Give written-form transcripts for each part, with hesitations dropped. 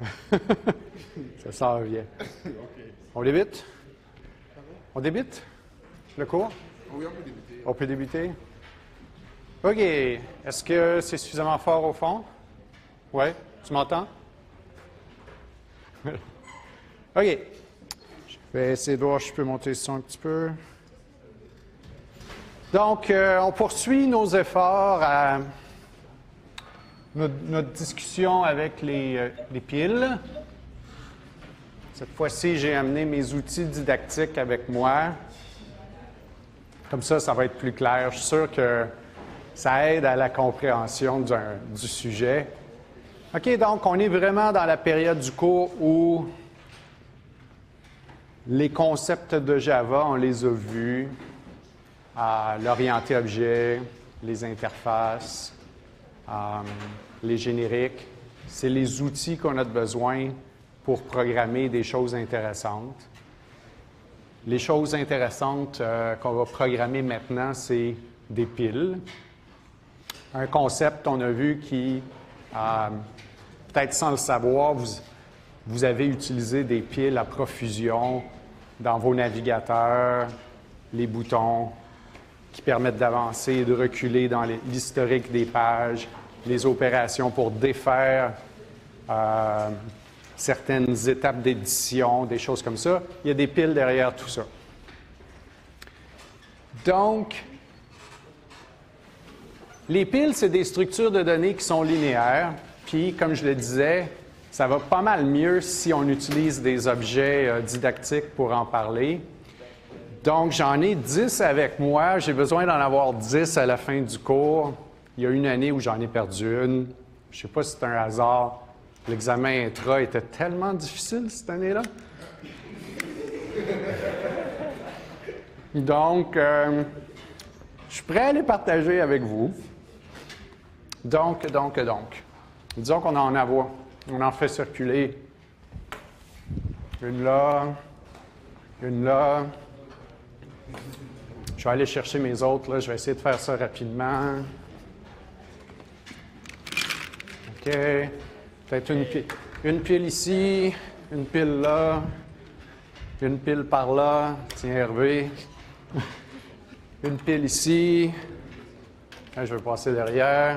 Ça s'en vient. On débute? On débute le cours? Oui, on peut débuter. On peut débuter? OK. Est-ce que c'est suffisamment fort au fond? Oui? Tu m'entends? OK. Je vais essayer de voir si je peux monter le son un petit peu. Donc, on poursuit nos efforts à notre discussion avec les piles. Cette fois-ci, j'ai amené mes outils didactiques avec moi. Comme ça va être plus clair. Je suis sûr que ça aide à la compréhension du sujet. OK, donc on est vraiment dans la période du cours où les concepts de Java, on les a vus, l'orienté objet, les interfaces, les génériques. C'est les outils qu'on a besoin pour programmer des choses intéressantes. Les choses intéressantes qu'on va programmer maintenant, c'est des piles. Un concept, on a vu, qui, peut-être sans le savoir, vous avez utilisé des piles à profusion dans vos navigateurs, les boutons qui permettent d'avancer et de reculer dans l'historique des pages, les opérations pour défaire certaines étapes d'édition, des choses comme ça. Il y a des piles derrière tout ça. Donc, les piles, c'est des structures de données qui sont linéaires. Puis, comme je le disais, ça va pas mal mieux si on utilise des objets didactiques pour en parler. Donc, j'en ai 10 avec moi. J'ai besoin d'en avoir 10 à la fin du cours. Il y a une année où j'en ai perdu une. Je ne sais pas si c'est un hasard. L'examen intra était tellement difficile cette année-là. Donc, je suis prêt à les partager avec vous. Donc. Disons qu'on en envoie. On en fait circuler une là, une là. Je vais aller chercher mes autres, là. Je vais essayer de faire ça rapidement. OK. Peut-être une pile ici, une pile là, une pile par là. Tiens, Hervé. Une pile ici. Là, je vais passer derrière.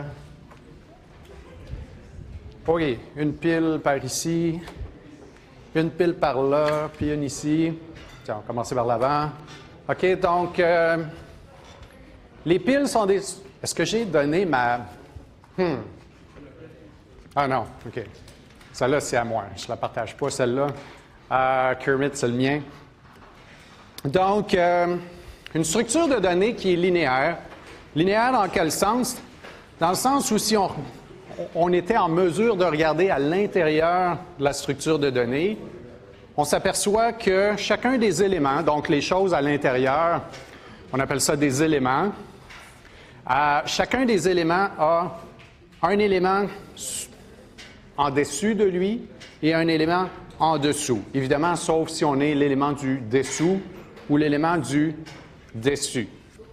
OK. Une pile par ici. Une pile par là, puis une ici. Tiens, on va commencer par l'avant. OK, donc, les piles sont des... Est-ce que j'ai donné ma... Ah non, OK. Celle-là, c'est à moi. Je ne la partage pas, celle-là. Kermit, c'est le mien. Donc, une structure de données qui est linéaire. Linéaire dans quel sens? Dans le sens où si on était en mesure de regarder à l'intérieur de la structure de données, on s'aperçoit que chacun des éléments, donc les choses à l'intérieur, on appelle ça des éléments, chacun des éléments a un élément en dessus de lui et un élément en dessous. Évidemment, sauf si on est l'élément du dessous ou l'élément du dessus.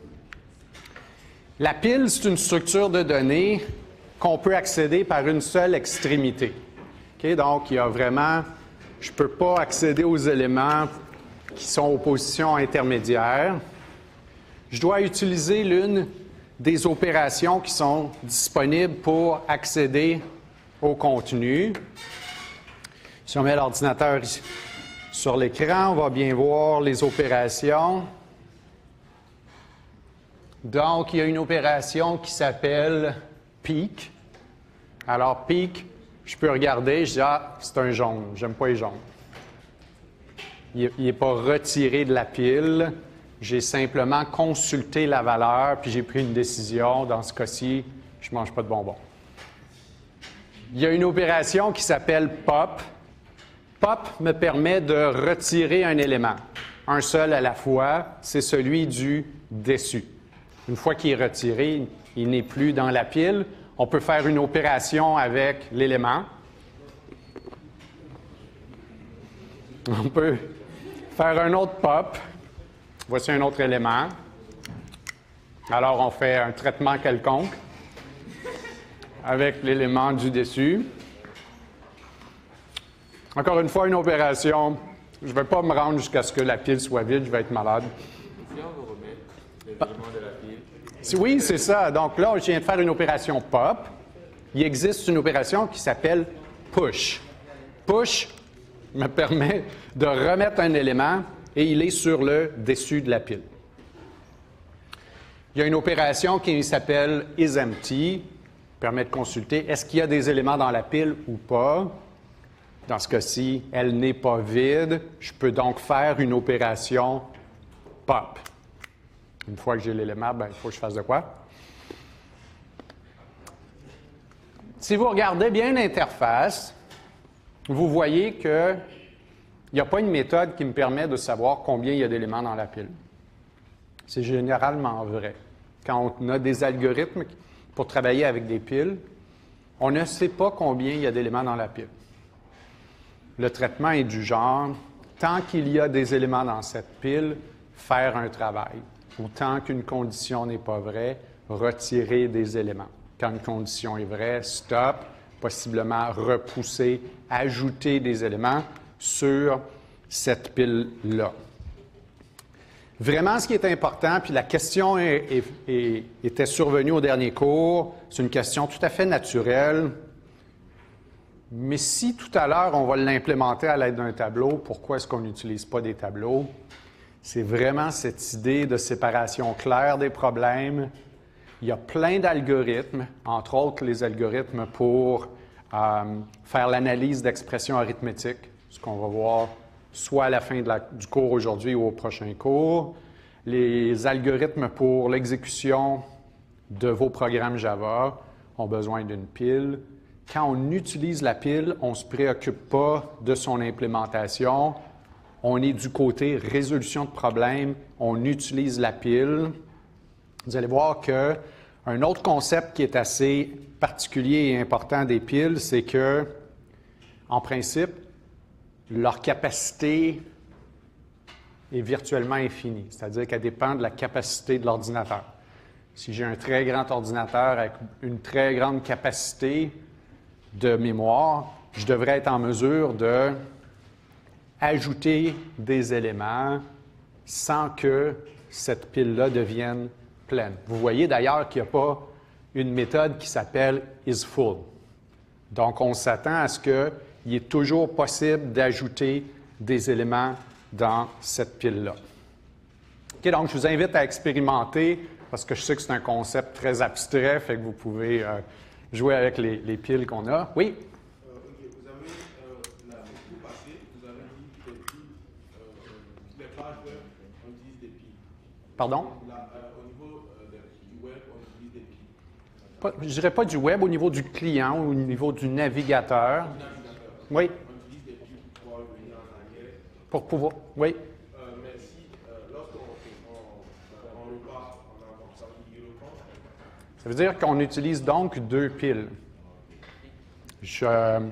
La pile, c'est une structure de données qu'on peut accéder par une seule extrémité. Okay? Donc, il y a vraiment... Je ne peux pas accéder aux éléments qui sont aux positions intermédiaires. Je dois utiliser l'une des opérations qui sont disponibles pour accéder au contenu. Si on met l'ordinateur sur l'écran, on va bien voir les opérations. Donc, il y a une opération qui s'appelle peek. Alors, peek, je peux regarder, je dis « Ah, c'est un jaune, j'aime pas les jaunes. » Il n'est pas retiré de la pile. J'ai simplement consulté la valeur, puis j'ai pris une décision. Dans ce cas-ci, je ne mange pas de bonbons. Il y a une opération qui s'appelle pop. Pop me permet de retirer un élément. Un seul à la fois, c'est celui du dessus. Une fois qu'il est retiré, il n'est plus dans la pile. On peut faire une opération avec l'élément. On peut faire un autre pop. Voici un autre élément. Alors, on fait un traitement quelconque avec l'élément du dessus. Encore une fois, une opération, je ne vais pas me rendre jusqu'à ce que la pile soit vide, je vais être malade. Si on veut remettre les éléments de la pile. Oui, c'est ça. Donc là, je viens de faire une opération pop. Il existe une opération qui s'appelle push. Push me permet de remettre un élément et il est sur le dessus de la pile. Il y a une opération qui s'appelle isEmpty, qui permet de consulter est-ce qu'il y a des éléments dans la pile ou pas. Dans ce cas-ci, elle n'est pas vide. Je peux donc faire une opération pop. Une fois que j'ai l'élément, il faut que je fasse de quoi? Si vous regardez bien l'interface, vous voyez qu'il n'y a pas une méthode qui me permet de savoir combien il y a d'éléments dans la pile. C'est généralement vrai. Quand on a des algorithmes pour travailler avec des piles, on ne sait pas combien il y a d'éléments dans la pile. Le traitement est du genre, tant qu'il y a des éléments dans cette pile, faire un travail. Ou tant qu'une condition n'est pas vraie, retirer des éléments. Quand une condition est vraie, stop, possiblement repousser, ajouter des éléments sur cette pile-là. Vraiment, ce qui est important, puis la question était survenue au dernier cours, c'est une question tout à fait naturelle. Mais si tout à l'heure, on va l'implémenter à l'aide d'un tableau, pourquoi est-ce qu'on n'utilise pas des tableaux? C'est vraiment cette idée de séparation claire des problèmes. Il y a plein d'algorithmes, entre autres les algorithmes pour faire l'analyse d'expressions arithmétiques, ce qu'on va voir soit à la fin du cours aujourd'hui ou au prochain cours. Les algorithmes pour l'exécution de vos programmes Java ont besoin d'une pile. Quand on utilise la pile, on ne se préoccupe pas de son implémentation. On est du côté résolution de problèmes, on utilise la pile. Vous allez voir qu'un autre concept qui est assez particulier et important des piles, c'est que, en principe, leur capacité est virtuellement infinie, c'est-à-dire qu'elle dépend de la capacité de l'ordinateur. Si j'ai un très grand ordinateur avec une très grande capacité de mémoire, je devrais être en mesure de ajouter des éléments sans que cette pile-là devienne pleine. Vous voyez d'ailleurs qu'il n'y a pas une méthode qui s'appelle isFull. Donc, on s'attend à ce qu'il est toujours possible d'ajouter des éléments dans cette pile-là. OK, donc, je vous invite à expérimenter, parce que je sais que c'est un concept très abstrait, fait que vous pouvez jouer avec les piles qu'on a. Oui? Vous avez, la cours passée, vous avez dit que les pages web, on utilise des piles. Pardon? Au niveau du web, on utilise des piles. Je ne dirais pas du web, au niveau du client ou au niveau du navigateur. Oui. On utilise des piles pour pouvoir revenir en arrière. Pour pouvoir, oui. Mais si, lorsqu'on repart, on a comme ça, il reprend. Ça veut dire qu'on utilise donc deux piles. Je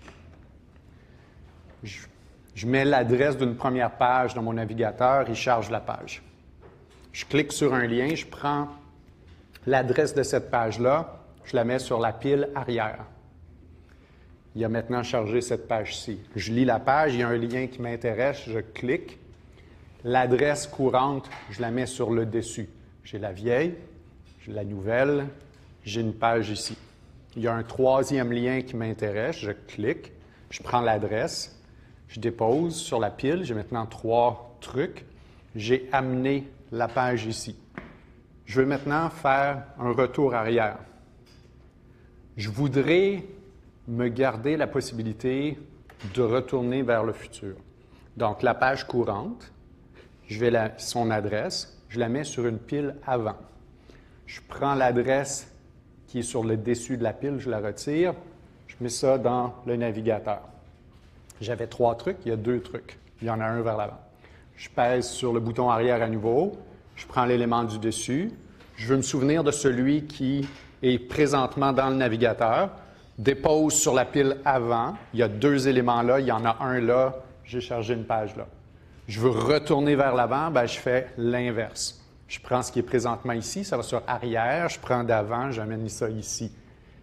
mets l'adresse d'une première page dans mon navigateur, il charge la page. Je clique sur un lien, je prends l'adresse de cette page-là, je la mets sur la pile arrière. Il a maintenant chargé cette page-ci. Je lis la page, il y a un lien qui m'intéresse, je clique. L'adresse courante, je la mets sur le dessus. J'ai la vieille, j'ai la nouvelle, j'ai une page ici. Il y a un troisième lien qui m'intéresse, je clique, je prends l'adresse, je dépose sur la pile, j'ai maintenant 3 trucs. J'ai amené la page ici. Je veux maintenant faire un retour arrière. Je voudrais me garder la possibilité de retourner vers le futur. Donc, la page courante, je vais son adresse, je la mets sur une pile avant. Je prends l'adresse qui est sur le dessus de la pile, je la retire, je mets ça dans le navigateur. J'avais 3 trucs, il y a 2 trucs. Il y en a un vers l'avant. Je pèse sur le bouton arrière à nouveau, je prends l'élément du dessus, je veux me souvenir de celui qui est présentement dans le navigateur, dépose sur la pile avant, il y a 2 éléments là, il y en a un là, j'ai chargé une page là. Je veux retourner vers l'avant, je fais l'inverse. Je prends ce qui est présentement ici, ça va sur arrière, je prends d'avant, j'amène ça ici.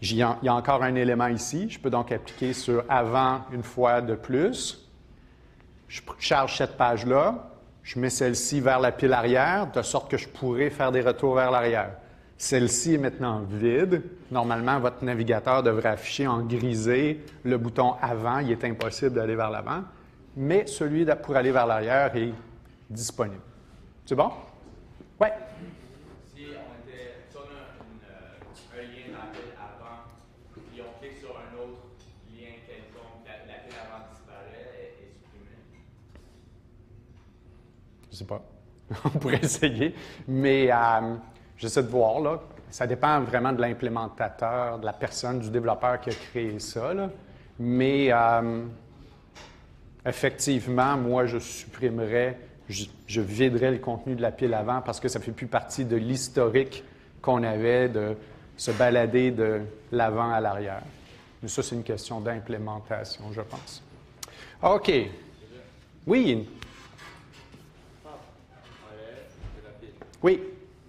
Il y a encore un élément ici. Je peux donc appliquer sur avant une fois de plus. Je charge cette page-là. Je mets celle-ci vers la pile arrière, de sorte que je pourrais faire des retours vers l'arrière. Celle-ci est maintenant vide. Normalement, votre navigateur devrait afficher en grisé le bouton avant. Il est impossible d'aller vers l'avant. Mais celui pour aller vers l'arrière est disponible. C'est bon? Oui. Si on a un lien dans la pile avant, puis on clique sur un autre lien quelconque, la pile avant disparaît et est supprimée. Je ne sais pas. On pourrait essayer. Mais j'essaie de voir, là. Ça dépend vraiment de l'implémentateur, de la personne, du développeur qui a créé ça, là. Mais effectivement, moi, je supprimerais, je viderais le contenu de la pile avant parce que ça ne fait plus partie de l'historique qu'on avait de se balader de l'avant à l'arrière. Mais ça, c'est une question d'implémentation, je pense. OK. Oui. Oui.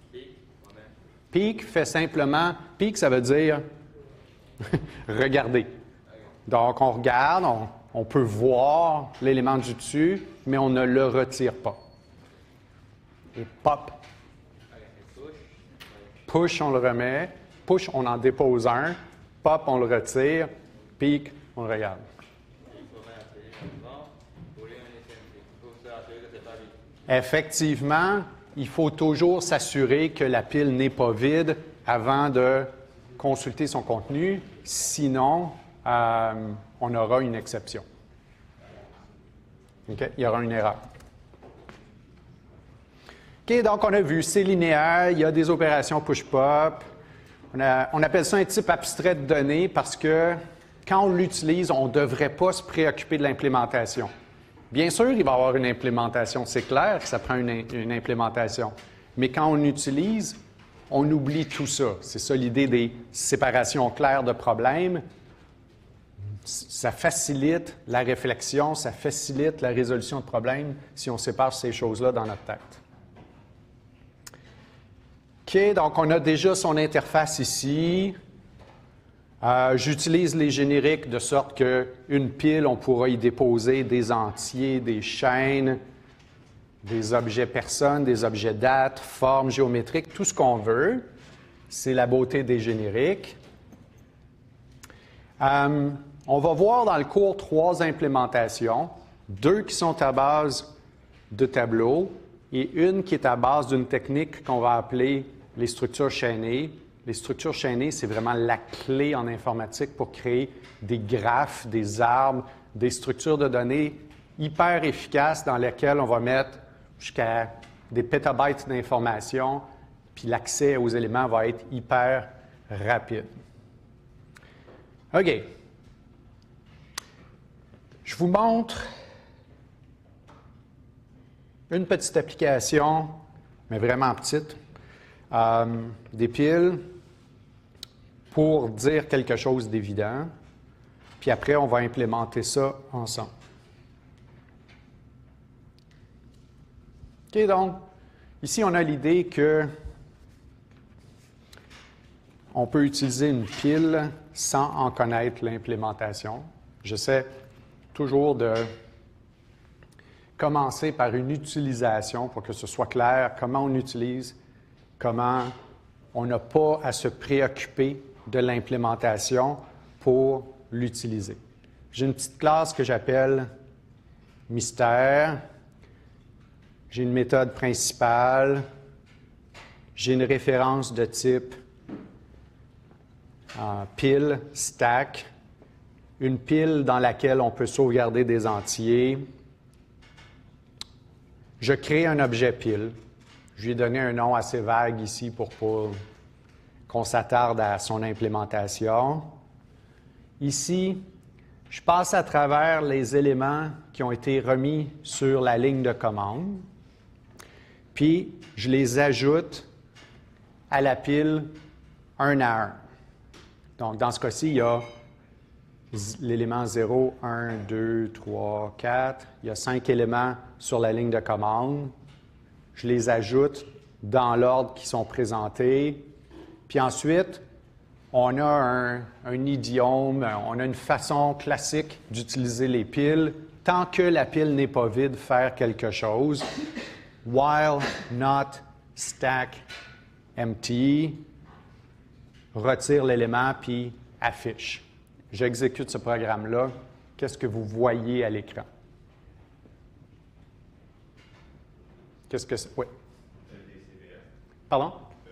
Peek fait simplement, peek, ça veut dire regarder. Donc, on regarde, on peut voir l'élément du dessus, mais on ne le retire pas. Et pop. Push, on le remet. Push, on en dépose un. Pop, on le retire. Peek, on le regarde. Effectivement, il faut toujours s'assurer que la pile n'est pas vide avant de consulter son contenu. Sinon, on aura une exception. OK? Il y aura une erreur. OK, donc on a vu, c'est linéaire, il y a des opérations push-pop. On appelle ça un type abstrait de données parce que quand on l'utilise, on ne devrait pas se préoccuper de l'implémentation. Bien sûr, il va y avoir une implémentation, c'est clair que ça prend une implémentation. Mais quand on utilise, on oublie tout ça. C'est ça l'idée des séparations claires de problèmes. Ça facilite la réflexion, ça facilite la résolution de problèmes si on sépare ces choses-là dans notre tête. OK, donc on a déjà son interface ici. J'utilise les génériques de sorte qu'une pile, on pourra y déposer des entiers, des chaînes, des objets personnes, des objets dates, formes géométriques, tout ce qu'on veut. C'est la beauté des génériques. On va voir dans le cours 3 implémentations, 2 qui sont à base de tableaux et une qui est à base d'une technique qu'on va appeler les structures chaînées. Les structures chaînées, c'est vraiment la clé en informatique pour créer des graphes, des arbres, des structures de données hyper efficaces dans lesquelles on va mettre jusqu'à des pétabytes d'informations, puis l'accès aux éléments va être hyper rapide. OK. Je vous montre une petite application, mais vraiment petite, des piles pour dire quelque chose d'évident. Puis après, on va implémenter ça ensemble. OK, donc, ici, on a l'idée que on peut utiliser une pile sans en connaître l'implémentation. J'essaie toujours de commencer par une utilisation pour que ce soit clair comment on utilise, comment on n'a pas à se préoccuper de l'implémentation pour l'utiliser. J'ai une petite classe que j'appelle mystère. J'ai une méthode principale. J'ai une référence de type pile, stack. Une pile dans laquelle on peut sauvegarder des entiers. Je crée un objet pile. Je lui ai donné un nom assez vague ici pour pas qu'on s'attarde à son implémentation. Ici, je passe à travers les éléments qui ont été remis sur la ligne de commande, puis je les ajoute à la pile un à un. Donc, dans ce cas-ci, il y a l'élément 0, 1, 2, 3, 4. Il y a 5 éléments sur la ligne de commande. Je les ajoute dans l'ordre qui sont présentés. Puis ensuite, on a un idiome, on a une façon classique d'utiliser les piles. Tant que la pile n'est pas vide, faire quelque chose. While not stack empty, retire l'élément puis affiche. J'exécute ce programme-là. Qu'est-ce que vous voyez à l'écran? Qu'est-ce que c'est? Oui. Pardon?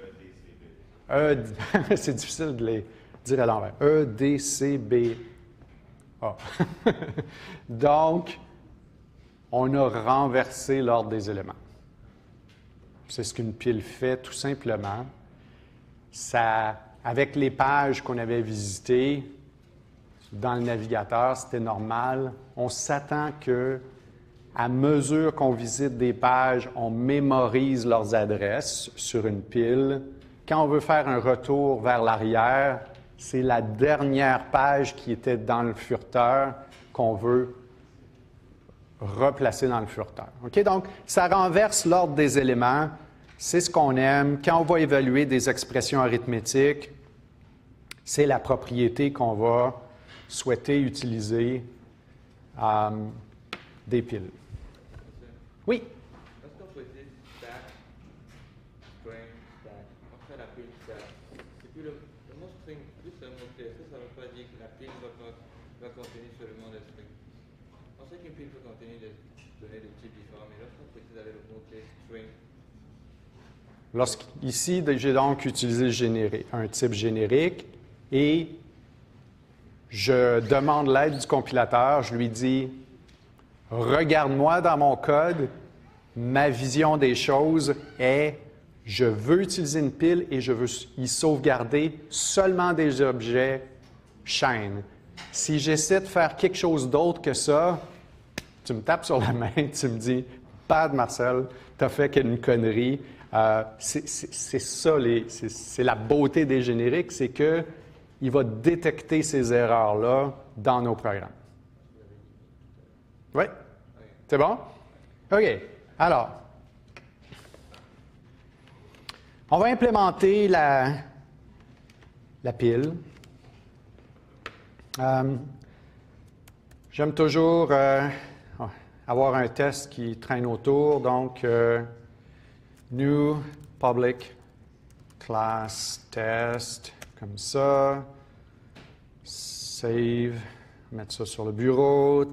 C'est difficile de les dire à l'envers. EDCB. Ah. Donc, on a renversé l'ordre des éléments. C'est ce qu'une pile fait, tout simplement. Ça, avec les pages qu'on avait visitées dans le navigateur, c'était normal. On s'attend que, à mesure qu'on visite des pages, on mémorise leurs adresses sur une pile. Quand on veut faire un retour vers l'arrière, c'est la dernière page qui était dans le furteur qu'on veut replacer dans le furteur. OK? Donc, ça renverse l'ordre des éléments. C'est ce qu'on aime. Quand on va évaluer des expressions arithmétiques, c'est la propriété qu'on va souhaiter utiliser des piles. Oui? Lorsqu'on faisait stack, string, stack, on fait la pile stack. Et puis le mot string, plus un mot test, ça ne veut pas dire que la pile va contenir seulement des strings. On sait qu'une pile peut contenir des données de types différents, mais lorsqu'on précise avec le mot test string. Ici, j'ai donc utilisé un type générique et je demande l'aide du compilateur. Je lui dis, regarde-moi dans mon code, ma vision des choses est, je veux utiliser une pile et je veux y sauvegarder seulement des objets chaînes. Si j'essaie de faire quelque chose d'autre que ça, tu me tapes sur la main, tu me dis, Bad Marcel, tu as fait une connerie. C'est ça, c'est la beauté des génériques, c'est qu'il va détecter ces erreurs-là dans nos programmes. Oui? C'est bon? OK. Alors, on va implémenter la pile. J'aime toujours avoir un test qui traîne autour, donc new public class test, comme ça, save, mettre ça sur le bureau,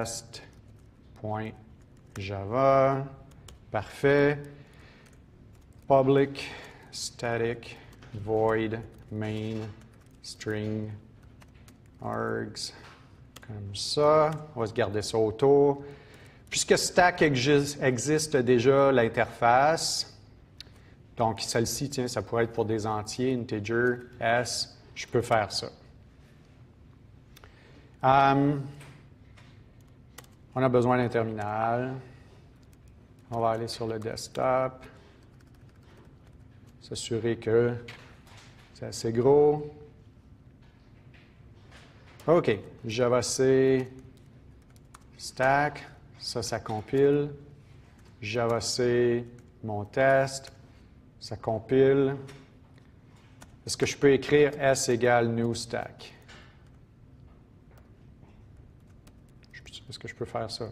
test.java, parfait, public static void main string args, comme ça, on va se garder ça autour. Puisque stack existe déjà l'interface, donc celle-ci, tiens, ça pourrait être pour des entiers, integer, s, je peux faire ça. On a besoin d'un terminal. On va aller sur le desktop, s'assurer que c'est assez gros. OK, javac stack, ça compile. Javac mon test, ça compile. Est-ce que je peux écrire S égale new stack? Est-ce que je peux faire ça?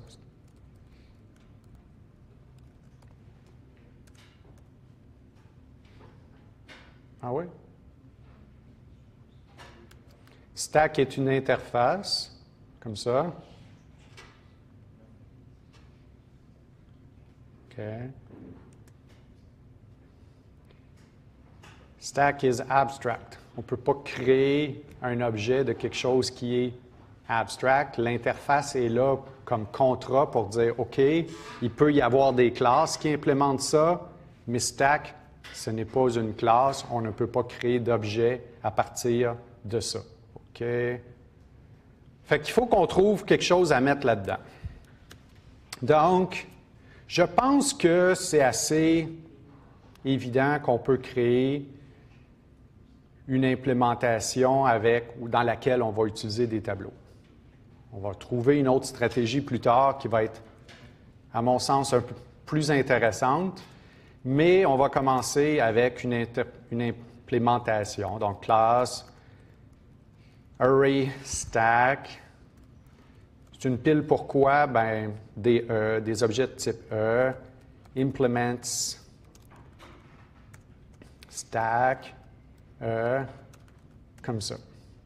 Ah oui? Stack est une interface, comme ça. OK. Stack is abstract. On ne peut pas créer un objet de quelque chose qui est abstract. L'interface est là comme contrat pour dire, OK, il peut y avoir des classes qui implémentent ça, mais stack, ce n'est pas une classe. On ne peut pas créer d'objet à partir de ça. OK? Fait qu'il faut qu'on trouve quelque chose à mettre là-dedans. Donc, je pense que c'est assez évident qu'on peut créer une implémentation dans laquelle on va utiliser des tableaux. On va trouver une autre stratégie plus tard qui va être, à mon sens, un peu plus intéressante, mais on va commencer avec une implémentation. Donc, classe, array stack. C'est une pile pourquoi? Ben, des objets de type E, implements stack E, comme ça.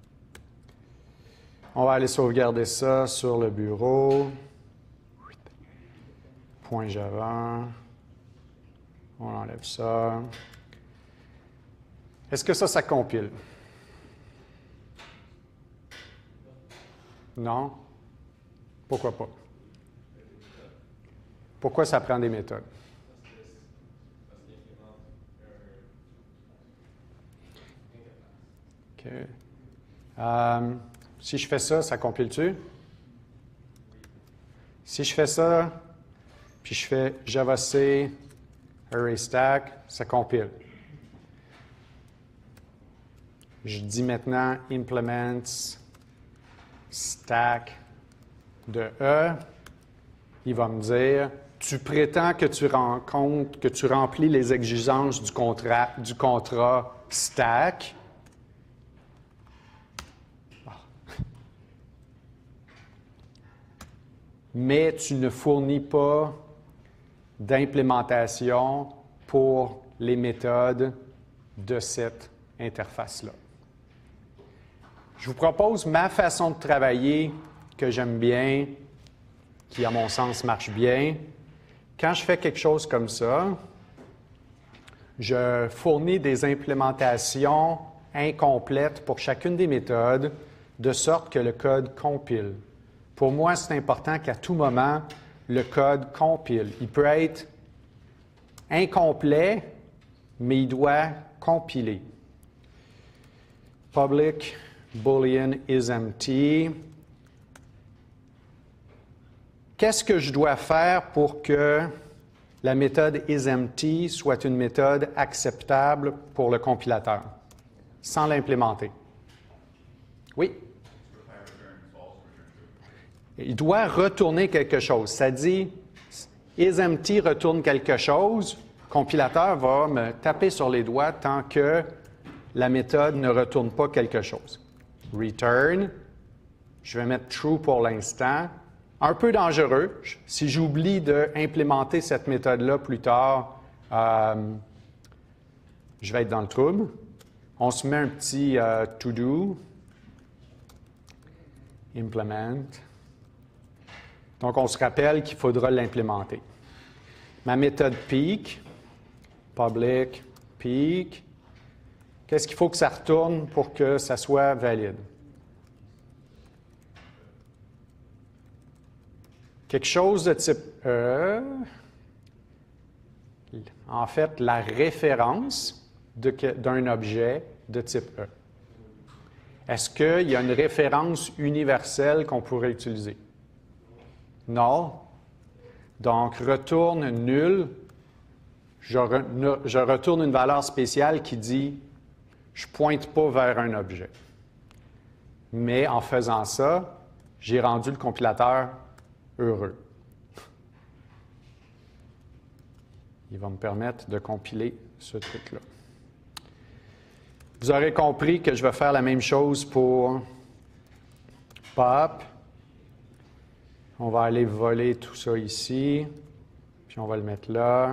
On va aller sauvegarder ça sur le bureau. Point Java. On enlève ça. Est-ce que ça compile? Non? Pourquoi pas? Pourquoi ça prend des méthodes? OK. Si je fais ça, ça compile-tu? Si je fais ça, puis je fais javac array stack, ça compile. Je dis maintenant implements stack de E. Il va me dire, tu prétends que tu remplis les exigences du contrat stack. Mais tu ne fournis pas d'implémentation pour les méthodes de cette interface-là. Je vous propose ma façon de travailler que j'aime bien, qui à mon sens marche bien. Quand je fais quelque chose comme ça, je fournis des implémentations incomplètes pour chacune des méthodes, de sorte que le code compile. Pour moi, c'est important qu'à tout moment, le code compile. Il peut être incomplet, mais il doit compiler. Public boolean is empty. Qu'est-ce que je dois faire pour que la méthode isEmpty soit une méthode acceptable pour le compilateur, sans l'implémenter? Oui? Il doit retourner quelque chose. Ça dit, isEmpty retourne quelque chose, le compilateur va me taper sur les doigts tant que la méthode ne retourne pas quelque chose. Return, je vais mettre true pour l'instant. Un peu dangereux. Si j'oublie d'implémenter cette méthode-là plus tard, je vais être dans le trouble. On se met un petit to-do, implement. Donc, on se rappelle qu'il faudra l'implémenter. Ma méthode peek, public peek. Qu'est-ce qu'il faut que ça retourne pour que ça soit valide? Quelque chose de type E, en fait, la référence d'un objet de type E. Est-ce qu'il y a une référence universelle qu'on pourrait utiliser? Non. Donc, retourne nul. Je retourne une valeur spéciale qui dit « je ne pointe pas vers un objet ». Mais en faisant ça, j'ai rendu le compilateur heureux. Il va me permettre de compiler ce truc-là. Vous aurez compris que je vais faire la même chose pour pop. On va aller voler tout ça ici, puis on va le mettre là,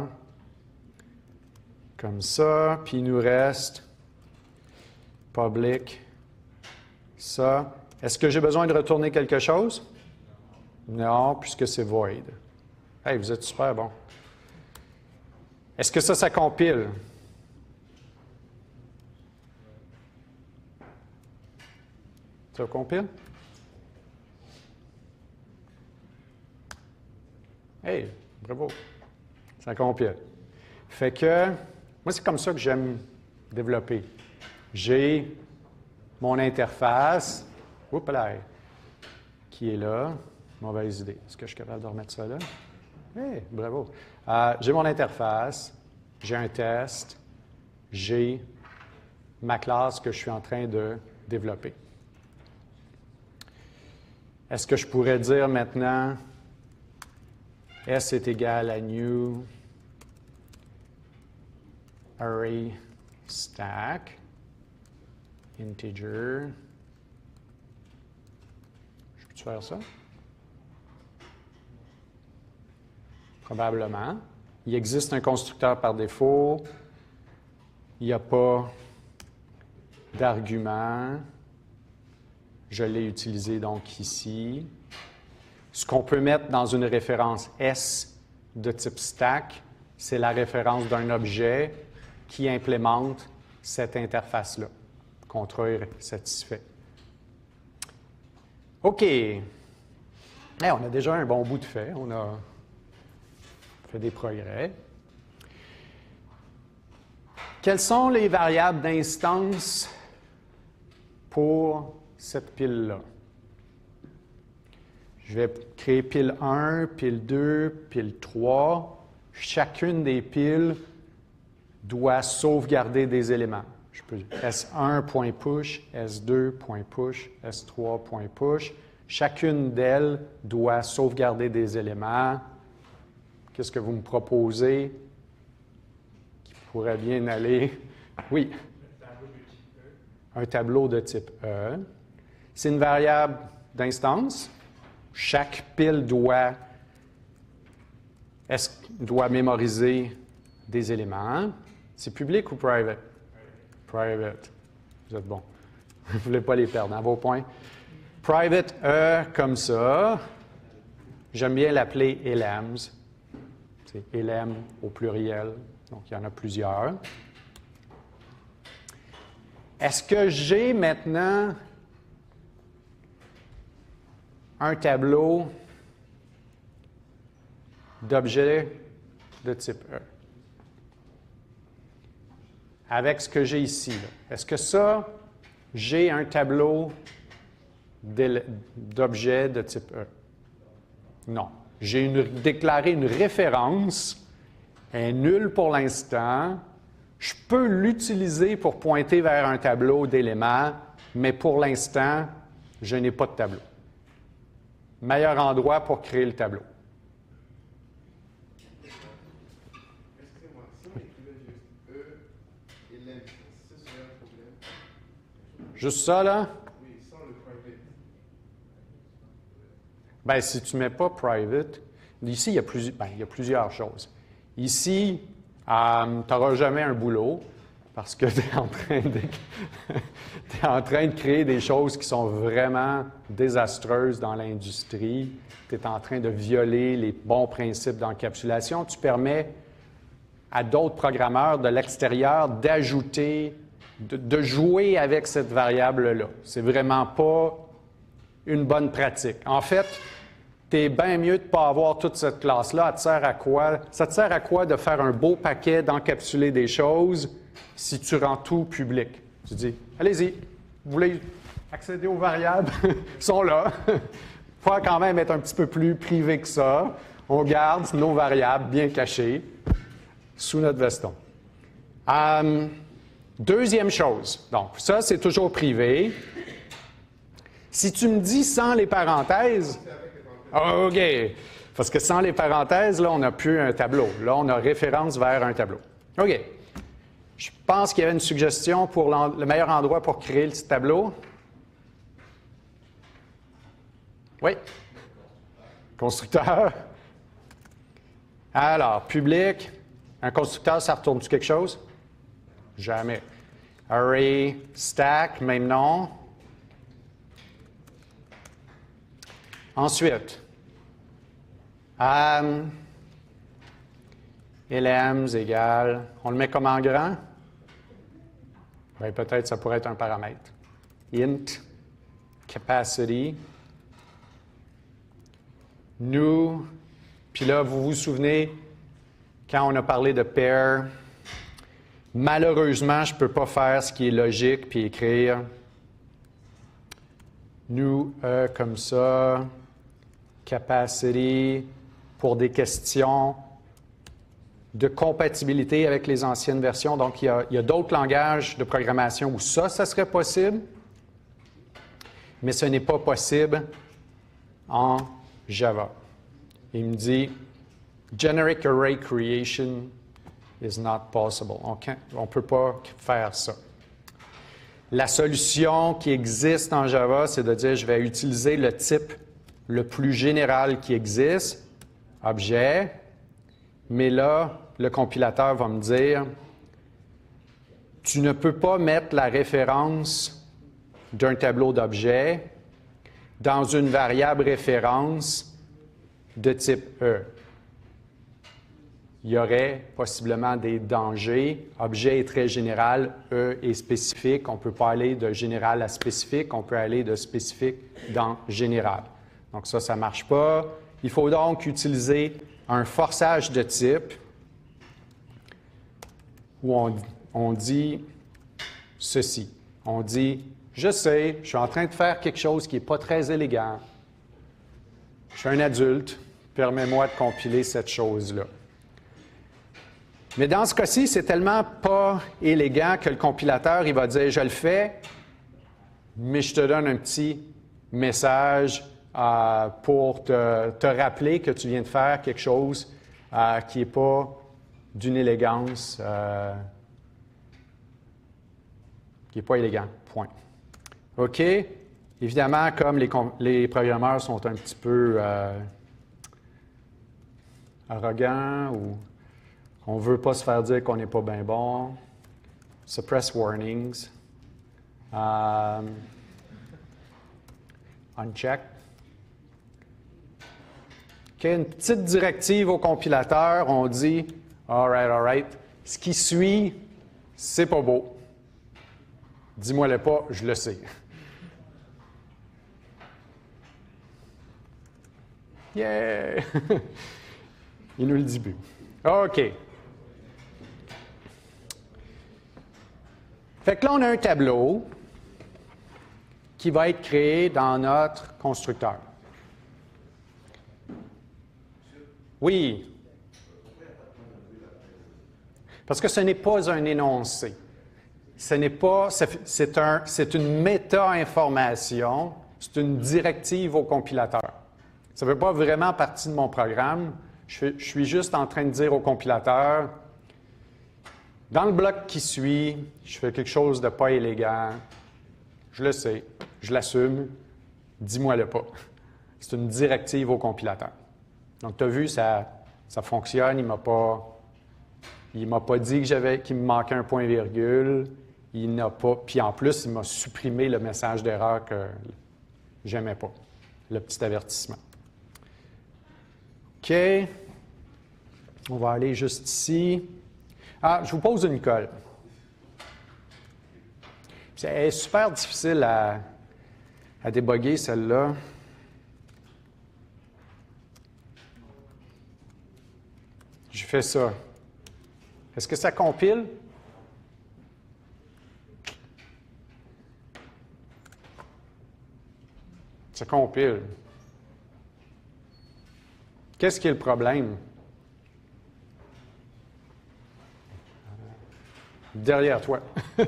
comme ça, puis il nous reste public, ça. Est-ce que j'ai besoin de retourner quelque chose? Non, puisque c'est void. Hey, vous êtes super bon. Est-ce que ça compile? Ça compile? Hey, bravo. Ça compile. Fait que, moi, c'est comme ça que j'aime développer. J'ai mon interface, oups là, qui est là. Mauvaise idée. Est-ce que je suis capable de remettre ça là? Hey, bravo. J'ai mon interface, j'ai un test, j'ai ma classe que je suis en train de développer. Est-ce que je pourrais dire maintenant S est égal à new array stack integer faire ça? Probablement. Il existe un constructeur par défaut. Il n'y a pas d'argument. Je l'ai utilisé donc ici. Ce qu'on peut mettre dans une référence S de type stack, c'est la référence d'un objet qui implémente cette interface-là. Contrat est satisfait. OK. Hey, on a déjà un bon bout de fait. On a fait des progrès. Quelles sont les variables d'instance pour cette pile-là? Je vais créer pile 1, pile 2, pile 3. Chacune des piles doit sauvegarder des éléments. Je peux S1.push, S2.push, S3.push. Chacune d'elles doit sauvegarder des éléments. Qu'est-ce que vous me proposez qui pourrait bien aller? Oui. Un tableau de type E. C'est une variable d'instance. Chaque pile doit mémoriser des éléments. C'est public ou private? Private. Vous êtes bon. Vous ne voulez pas les perdre, hein, vos points. Private E comme ça. J'aime bien l'appeler elems. C'est elem au pluriel. Donc, il y en a plusieurs. Est-ce que j'ai maintenant un tableau d'objets de type E? Avec ce que j'ai ici, est-ce que ça, j'ai un tableau d'objets de type E? Non. J'ai déclaré une référence, elle est nulle pour l'instant. Je peux l'utiliser pour pointer vers un tableau d'éléments, mais pour l'instant, je n'ai pas de tableau. Meilleur endroit pour créer le tableau. Excusez-moi, si on écrivait juste E et lem, ce serait un problème? Juste ça, là? Oui, sans le private. Bien, si tu ne mets pas private, ici, il y a plusieurs choses. Ici, tu n'auras jamais un boulot parce que tu es en train de créer des choses qui sont vraiment désastreuses dans l'industrie. Tu es en train de violer les bons principes d'encapsulation. Tu permets à d'autres programmeurs de l'extérieur d'ajouter, de jouer avec cette variable-là. C'est vraiment pas une bonne pratique. En fait, c'est bien mieux de ne pas avoir toute cette classe-là. Ça te sert à quoi? Ça te sert à quoi de faire un beau paquet, d'encapsuler des choses si tu rends tout public? Tu dis, allez-y, vous voulez accéder aux variables? Ils sont là. Il faut quand même être un petit peu plus privé que ça. On garde nos variables bien cachées sous notre veston. Deuxième chose, donc ça, c'est toujours privé. Si tu me dis sans les parenthèses, OK, parce que sans les parenthèses, là, on n'a plus un tableau. Là, on a référence vers un tableau. OK. Je pense qu'il y avait une suggestion pour le meilleur endroit pour créer le petit tableau. Oui. Constructeur. Alors, public. Un constructeur, ça retourne-tu quelque chose? Jamais. Array, stack, même nom. Ensuite, elems égale, on le met comme en grand? Bien, peut-être ça pourrait être un paramètre. Int, capacity, new, puis là, vous vous souvenez, quand on a parlé de pair, malheureusement, je ne peux pas faire ce qui est logique puis écrire new comme ça, capacity, pour des questions de compatibilité avec les anciennes versions. Donc, il y a d'autres langages de programmation où ça serait possible, mais ce n'est pas possible en Java. Il me dit « Generic array creation is not possible ». On ne peut pas faire ça. La solution qui existe en Java, c'est de dire « Je vais utiliser le type le plus général qui existe, objet, mais là, le compilateur va me dire, tu ne peux pas mettre la référence d'un tableau d'objets dans une variable référence de type E. Il y aurait possiblement des dangers. Objet est très général, E est spécifique. On ne peut pas aller de général à spécifique, on peut aller de spécifique dans général. Donc ça ne marche pas. Il faut donc utiliser un forçage de type où on dit ceci. On dit, je sais, je suis en train de faire quelque chose qui n'est pas très élégant. Je suis un adulte, permets-moi de compiler cette chose-là. Mais dans ce cas-ci, c'est tellement pas élégant que le compilateur, il va dire, je le fais, mais je te donne un petit message pour te rappeler que tu viens de faire quelque chose qui n'est pas d'une élégance, qui n'est pas élégant, point. OK? Évidemment, comme les programmeurs sont un petit peu arrogants ou on ne veut pas se faire dire qu'on n'est pas bien bon. Suppress warnings. Uncheck. OK, une petite directive au compilateur. On dit, all right. Ce qui suit, c'est pas beau. Dis-moi-le pas, je le sais. Yeah! Il nous le dit plus. OK. Fait que là, on a un tableau qui va être créé dans notre constructeur. Oui. Parce que ce n'est pas un énoncé. Ce n'est pas, c'est une méta-information, c'est une directive au compilateur. Ça ne fait pas vraiment partie de mon programme. Je suis juste en train de dire au compilateur, dans le bloc qui suit, je fais quelque chose de pas élégant. Je le sais, je l'assume, dis-moi-le pas. C'est une directive au compilateur. Donc, tu as vu, ça fonctionne. Il ne m'a pas dit qu'il me manquait un point-virgule. Il n'a pas. Puis en plus, il m'a supprimé le message d'erreur que j'aimais pas, le petit avertissement. OK. On va aller juste ici. Ah, je vous pose une colle. C'est super difficile à déboguer, celle-là. Je fais ça. Est-ce que ça compile? Ça compile. Qu'est-ce qui est le problème? Derrière toi. C'est que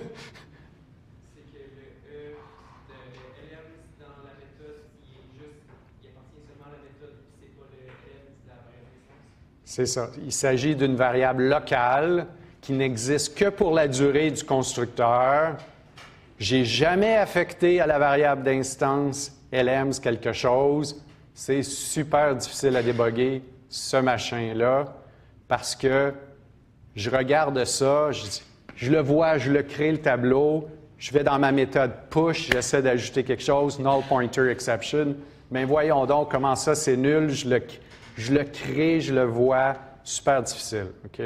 le LM dans la méthode, il appartient seulement à la méthode, puis c'est pas le LM de la variable distance. C'est ça. Il s'agit d'une variable locale qui n'existe que pour la durée du constructeur. Je n'ai jamais affecté à la variable d'instance LM quelque chose. C'est super difficile à déboguer, ce machin-là, parce que je regarde ça, je le vois, je le crée le tableau, je vais dans ma méthode push, j'essaie d'ajouter quelque chose, null pointer exception, mais voyons donc comment ça c'est nul, je le crée, je le vois, super difficile. OK?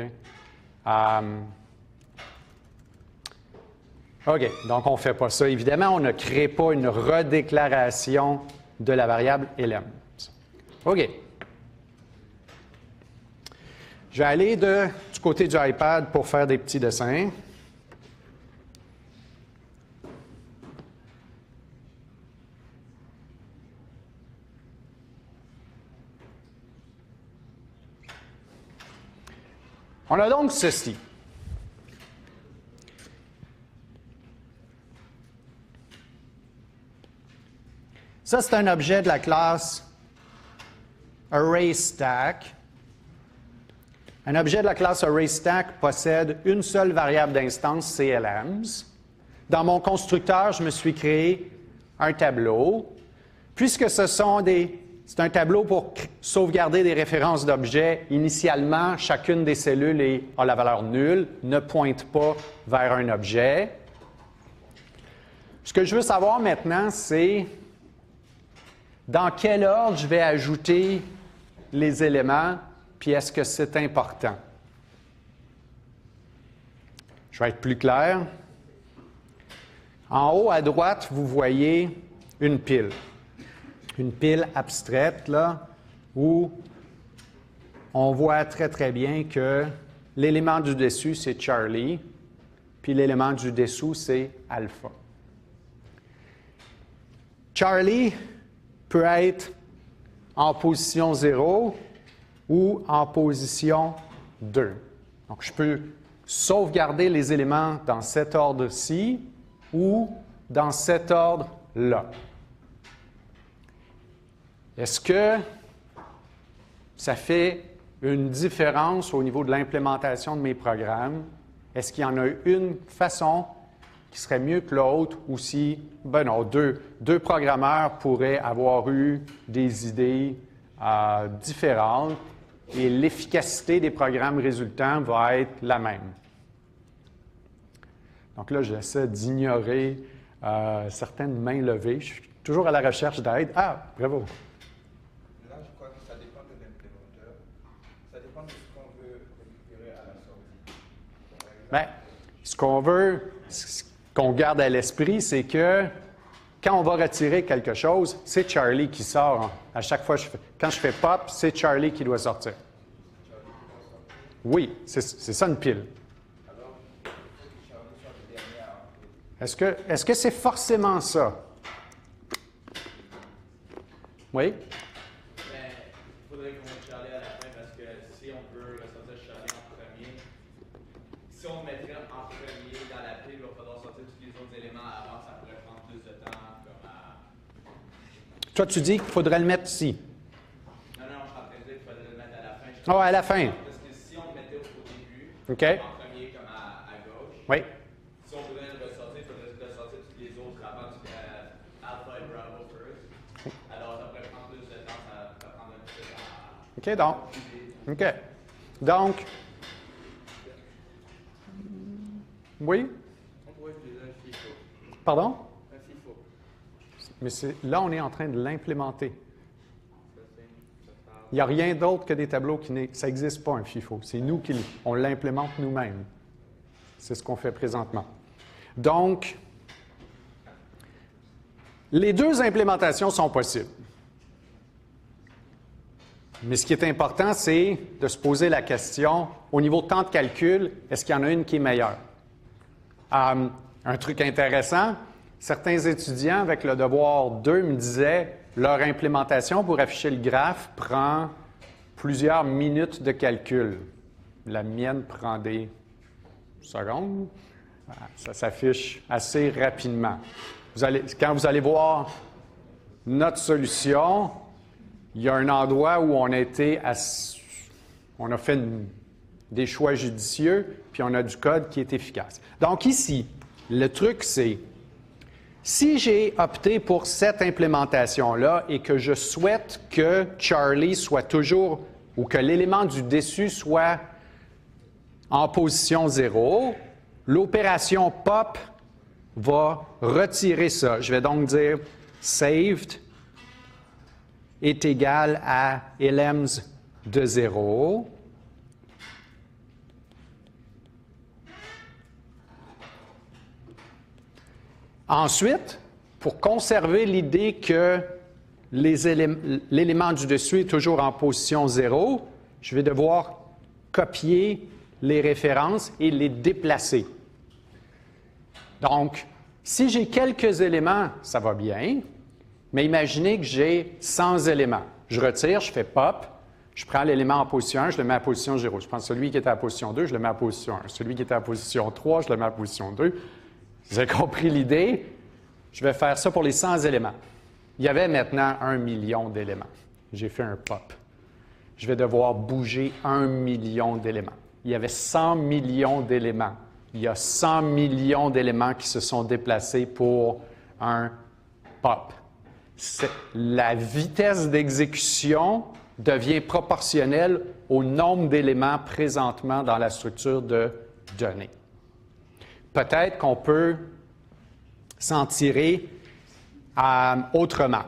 OK, donc on ne fait pas ça. Évidemment, on ne crée pas une redéclaration de la variable LM. OK. Je vais aller du côté du iPad pour faire des petits dessins. On a donc ceci. Ça, c'est un objet de la classe ArrayStack. Un objet de la classe ArrayStack possède une seule variable d'instance, CLMs. Dans mon constructeur, je me suis créé un tableau. Puisque ce sont des C'est un tableau pour sauvegarder des références d'objets. Initialement, chacune des cellules a la valeur nulle, ne pointe pas vers un objet. Ce que je veux savoir maintenant, c'est dans quel ordre je vais ajouter les éléments, puis est-ce que c'est important? Je vais être plus clair. En haut à droite, vous voyez une pile. Une pile abstraite, là, où on voit très, très bien que l'élément du dessus, c'est Charlie, puis l'élément du dessous, c'est alpha. Charlie peut être en position 0 ou en position 2. Donc, je peux sauvegarder les éléments dans cet ordre-ci ou dans cet ordre-là. Est-ce que ça fait une différence au niveau de l'implémentation de mes programmes? Est-ce qu'il y en a une façon qui serait mieux que l'autre ou si, ben non, deux programmeurs pourraient avoir eu des idées différentes et l'efficacité des programmes résultants va être la même? Donc là, j'essaie d'ignorer certaines mains levées. Je suis toujours à la recherche d'aide. Ah, bravo! Là, je crois que ça dépend de l'implémenteur. Ça dépend de ce qu'on veut récupérer à la sortie. Bien, ce qu'on veut, ce qu'on garde à l'esprit, c'est que quand on va retirer quelque chose, c'est Charlie qui sort. À chaque fois, quand je fais pop, c'est Charlie qui doit sortir. Oui, c'est ça une pile. Alors, il faut que Charlie soit le dernier à entrer. Est-ce que c'est forcément ça? Oui? Ben, il faudrait qu'on mette Charlie à la fin parce que si on veut ressortir Charlie en premier, si on le mettrait en premier dans la pile, il va falloir sortir tous les autres éléments avant, ça pourrait prendre plus de temps. Comme à... Toi, tu dis qu'il faudrait le mettre ici. Non, je suis en train de dire qu'il faudrait le mettre à la fin. Ah, à la fin. Parce que si on le mettait au début, OK. en premier comme à gauche, Oui. si on voudrait le ressortir, il faudrait ressortir tous les autres avant Alpha et Bravo first. Alors, ça pourrait prendre plus de temps, ça prend un petit peu de temps. OK, donc, oui? On pourrait utiliser un FIFO. Pardon? Un FIFO. Mais là, on est en train de l'implémenter. Ça, parle. Il n'y a rien d'autre que des tableaux ça n'existe pas, un FIFO. C'est nous on l'implémente nous-mêmes. C'est ce qu'on fait présentement. Donc, les deux implémentations sont possibles. Mais ce qui est important, c'est de se poser la question, au niveau de temps de calcul, est-ce qu'il y en a une qui est meilleure? Un truc intéressant, certains étudiants avec le devoir 2 me disaient, leur implémentation pour afficher le graphe prend plusieurs minutes de calcul. La mienne prend des secondes. Ça s'affiche assez rapidement. Quand vous allez voir notre solution, il y a un endroit où on a fait des choix judicieux, puis on a du code qui est efficace. Donc ici, le truc, c'est, si j'ai opté pour cette implémentation-là et que je souhaite que Charlie soit toujours, ou que l'élément du dessus soit en position 0, l'opération pop va retirer ça. Je vais donc dire saved est égal à elems de 0. Ensuite, pour conserver l'idée que l'élément du dessus est toujours en position 0, je vais devoir copier les références et les déplacer. Donc, si j'ai quelques éléments, ça va bien. Mais imaginez que j'ai 100 éléments. Je retire, je fais pop, je prends l'élément en position 1, je le mets à position 0. Je prends celui qui était à position 2, je le mets à position 1. Celui qui était à position 3, je le mets à position 2. Vous avez compris l'idée? Je vais faire ça pour les 100 éléments. Il y avait maintenant 1 million d'éléments. J'ai fait un pop. Je vais devoir bouger 1 million d'éléments. Il y avait 100 millions d'éléments. Il y a 100 millions d'éléments qui se sont déplacés pour un pop. la vitesse d'exécution devient proportionnelle au nombre d'éléments présentement dans la structure de données. Peut-être qu'on peut s'en tirer autrement.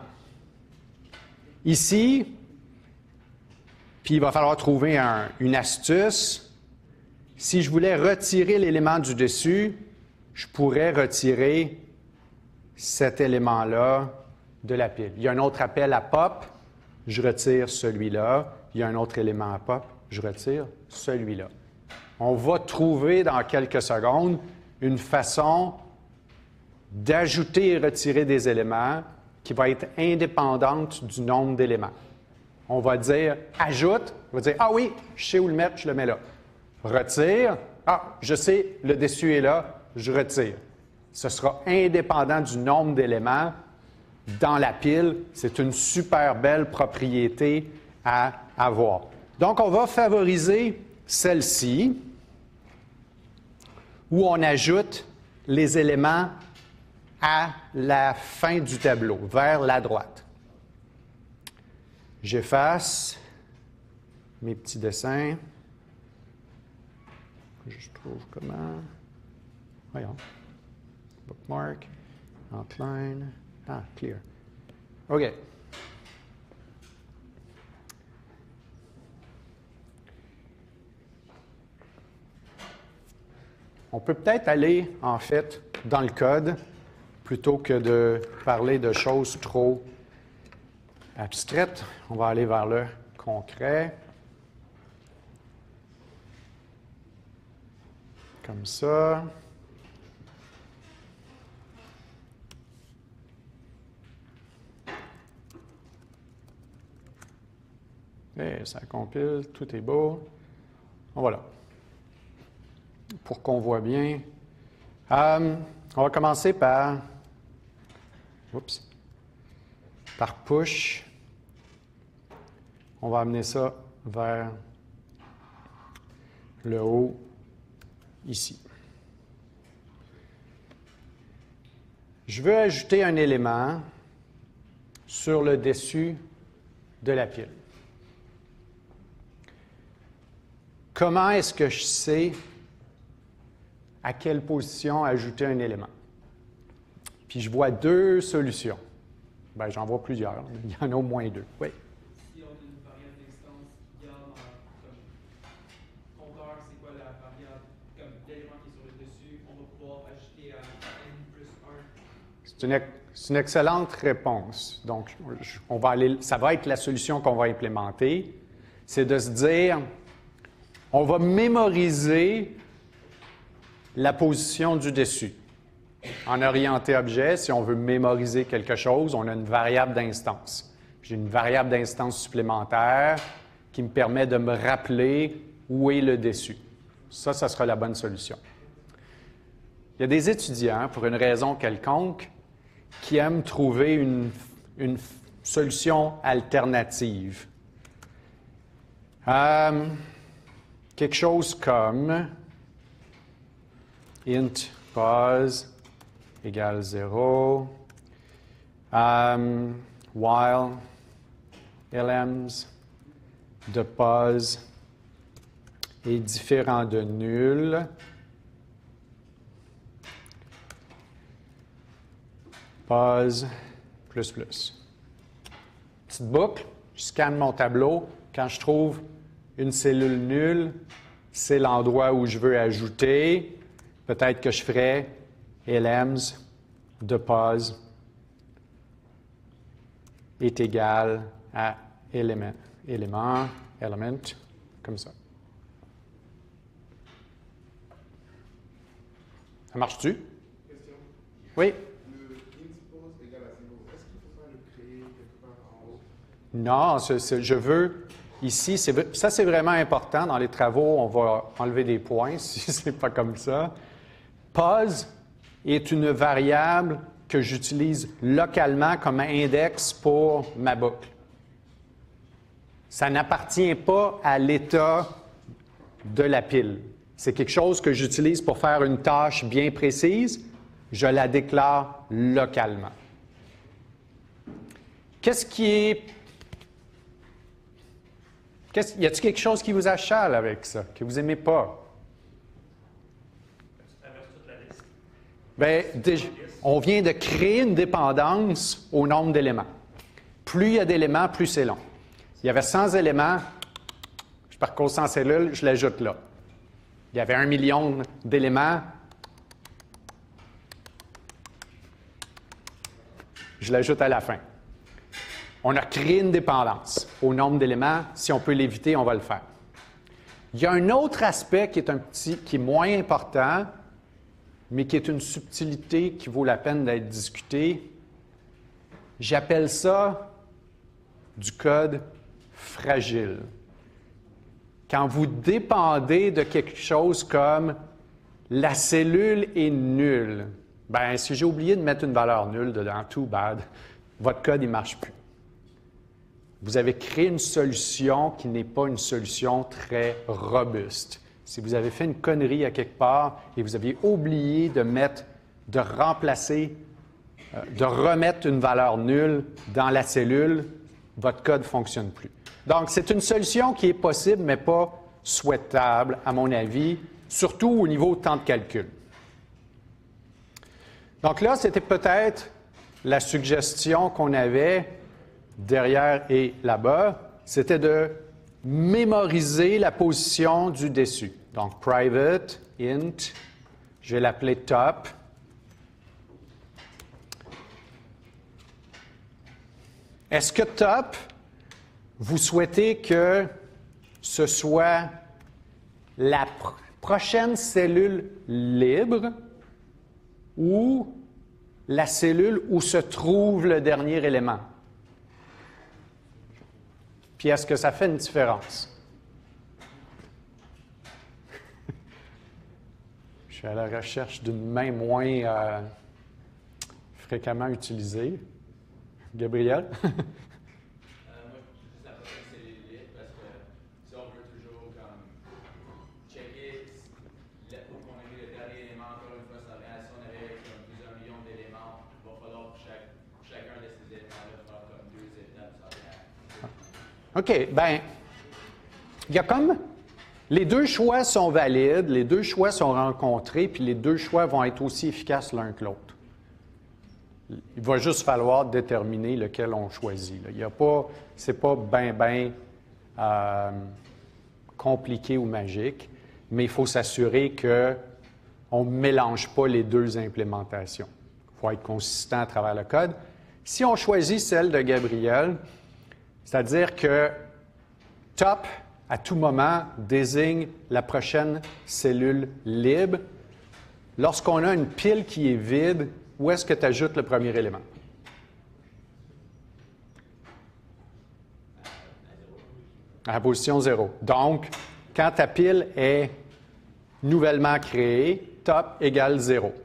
Ici, puis il va falloir trouver une astuce. Si je voulais retirer l'élément du dessus, je pourrais retirer cet élément-là de la pile. Il y a un autre appel à pop, je retire celui-là. Il y a un autre élément à pop, je retire celui-là. On va trouver dans quelques secondes une façon d'ajouter et retirer des éléments qui va être indépendante du nombre d'éléments. On va dire « ajoute », on va dire « ah oui, je sais où le mettre, je le mets là ». Retire, « ah, je sais, le dessus est là, je retire ». Ce sera indépendant du nombre d'éléments dans la pile. C'est une super belle propriété à avoir. Donc, on va favoriser celle-ci, où on ajoute les éléments à la fin du tableau, vers la droite. J'efface mes petits dessins. Je trouve comment. Voyons. Bookmark, outline. Ah, clear. OK. On peut peut-être aller, en fait, dans le code, plutôt que de parler de choses trop abstraites. On va aller vers le concret. Comme ça. Et ça compile, tout est beau. Voilà. Pour qu'on voit bien. On va commencer par push. On va amener ça vers le haut ici. Je veux ajouter un élément sur le dessus de la pile. Comment est-ce que je sais à quelle position ajouter un élément? Puis je vois deux solutions. Bien, j'en vois plusieurs. Il y en a au moins deux. Oui. Si on a une variable d'instance qui garde comme compteur, c'est quoi la variable comme l'élément qui est sur le dessus, on va pouvoir ajouter à n plus 1. C'est une excellente réponse. Donc, ça va être la solution qu'on va implémenter. C'est de se dire, on va mémoriser la position du dessus. En orienté objet, si on veut mémoriser quelque chose, on a une variable d'instance. J'ai une variable d'instance supplémentaire qui me permet de me rappeler où est le dessus. Ça sera la bonne solution. Il y a des étudiants, pour une raison quelconque, qui aiment trouver une solution alternative. Quelque chose comme int pos égale 0, while lms de pos est différent de nul, pos plus plus. Petite boucle, je scanne mon tableau. Quand je trouve une cellule nulle, c'est l'endroit où je veux ajouter. Peut-être que je ferais lms de pos est égal à element, comme ça. Ça marche-tu? Question. Oui? Le int pos égale à 0, est-ce qu'il ne faut pas le créer quelque part en haut? Non, je veux... Ici, ça c'est vraiment important. Dans les travaux, on va enlever des points si ce n'est pas comme ça. Pos est une variable que j'utilise localement comme index pour ma boucle. Ça n'appartient pas à l'état de la pile. C'est quelque chose que j'utilise pour faire une tâche bien précise. Je la déclare localement. Qu'est-ce qui est... Y a-t-il quelque chose qui vous achale avec ça, que vous n'aimez pas? Bien, on vient de créer une dépendance au nombre d'éléments. Plus il y a d'éléments, plus c'est long. Il y avait 100 éléments, je parcours 100 cellules, je l'ajoute là. Il y avait 1 million d'éléments, je l'ajoute à la fin. On a créé une dépendance au nombre d'éléments. Si on peut l'éviter, on va le faire. Il y a un autre aspect qui est moins important, mais qui est une subtilité qui vaut la peine d'être discutée. J'appelle ça du code fragile. Quand vous dépendez de quelque chose comme la cellule est nulle, bien, si j'ai oublié de mettre une valeur nulle dedans, too bad, votre code ne marche plus. Vous avez créé une solution qui n'est pas une solution très robuste. Si vous avez fait une connerie à quelque part et vous aviez oublié de remettre une valeur nulle dans la cellule, votre code ne fonctionne plus. Donc, c'est une solution qui est possible, mais pas souhaitable, à mon avis, surtout au niveau temps de calcul. Donc là, c'était peut-être la suggestion qu'on avait derrière et là-bas, c'était de mémoriser la position du déçu. Donc, private, int, je vais l'appeler top. Est-ce que top, vous souhaitez que ce soit la prochaine cellule libre ou la cellule où se trouve le dernier élément? Puis est-ce que ça fait une différence? Je suis à la recherche d'une main moins fréquemment utilisée. Gabriel? Moi, juste la prochaine cellule libre, parce que si on veut toujours comme checker où on a mis le dernier élément, encore une fois, ça revient à si on avait comme plusieurs millions d'éléments, il va falloir pour chacun de ces éléments-là faire comme 2 étapes, ça revient. OK, bien, il y a comme... Les deux choix sont valides, les deux choix sont rencontrés, puis les deux choix vont être aussi efficaces l'un que l'autre. Il va juste falloir déterminer lequel on choisit. Ce n'est pas bien compliqué ou magique, mais il faut s'assurer qu'on ne mélange pas les deux implémentations. Il faut être consistant à travers le code. Si on choisit celle de Gabriel, c'est-à-dire que top, à tout moment, désigne la prochaine cellule libre. Lorsqu'on a une pile qui est vide, où est-ce que tu ajoutes le premier élément? À la position 0. Donc, quand ta pile est nouvellement créée, top égale 0.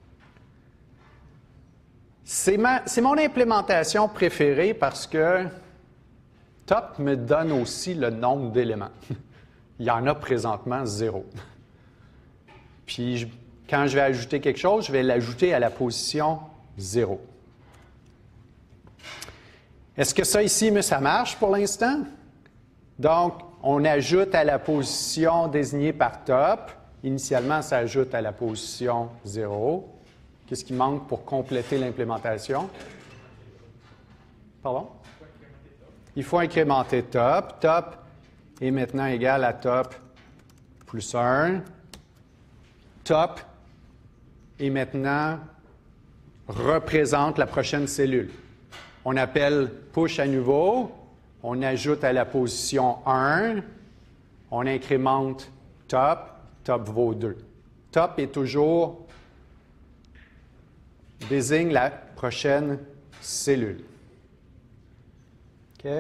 C'est mon implémentation préférée parce que top me donne aussi le nombre d'éléments. Il y en a présentement 0. Puis, quand je vais ajouter quelque chose, je vais l'ajouter à la position 0. Est-ce que ça ici, ça marche pour l'instant? Donc, on ajoute à la position désignée par top. Initialement, ça ajoute à la position 0. Qu'est-ce qui manque pour compléter l'implémentation? Pardon? Il faut incrémenter top. Top est maintenant égal à top plus 1. Top est maintenant représente la prochaine cellule. On appelle push à nouveau. On ajoute à la position 1. On incrémente top. Top vaut 2. Top est toujours désigne la prochaine cellule. OK?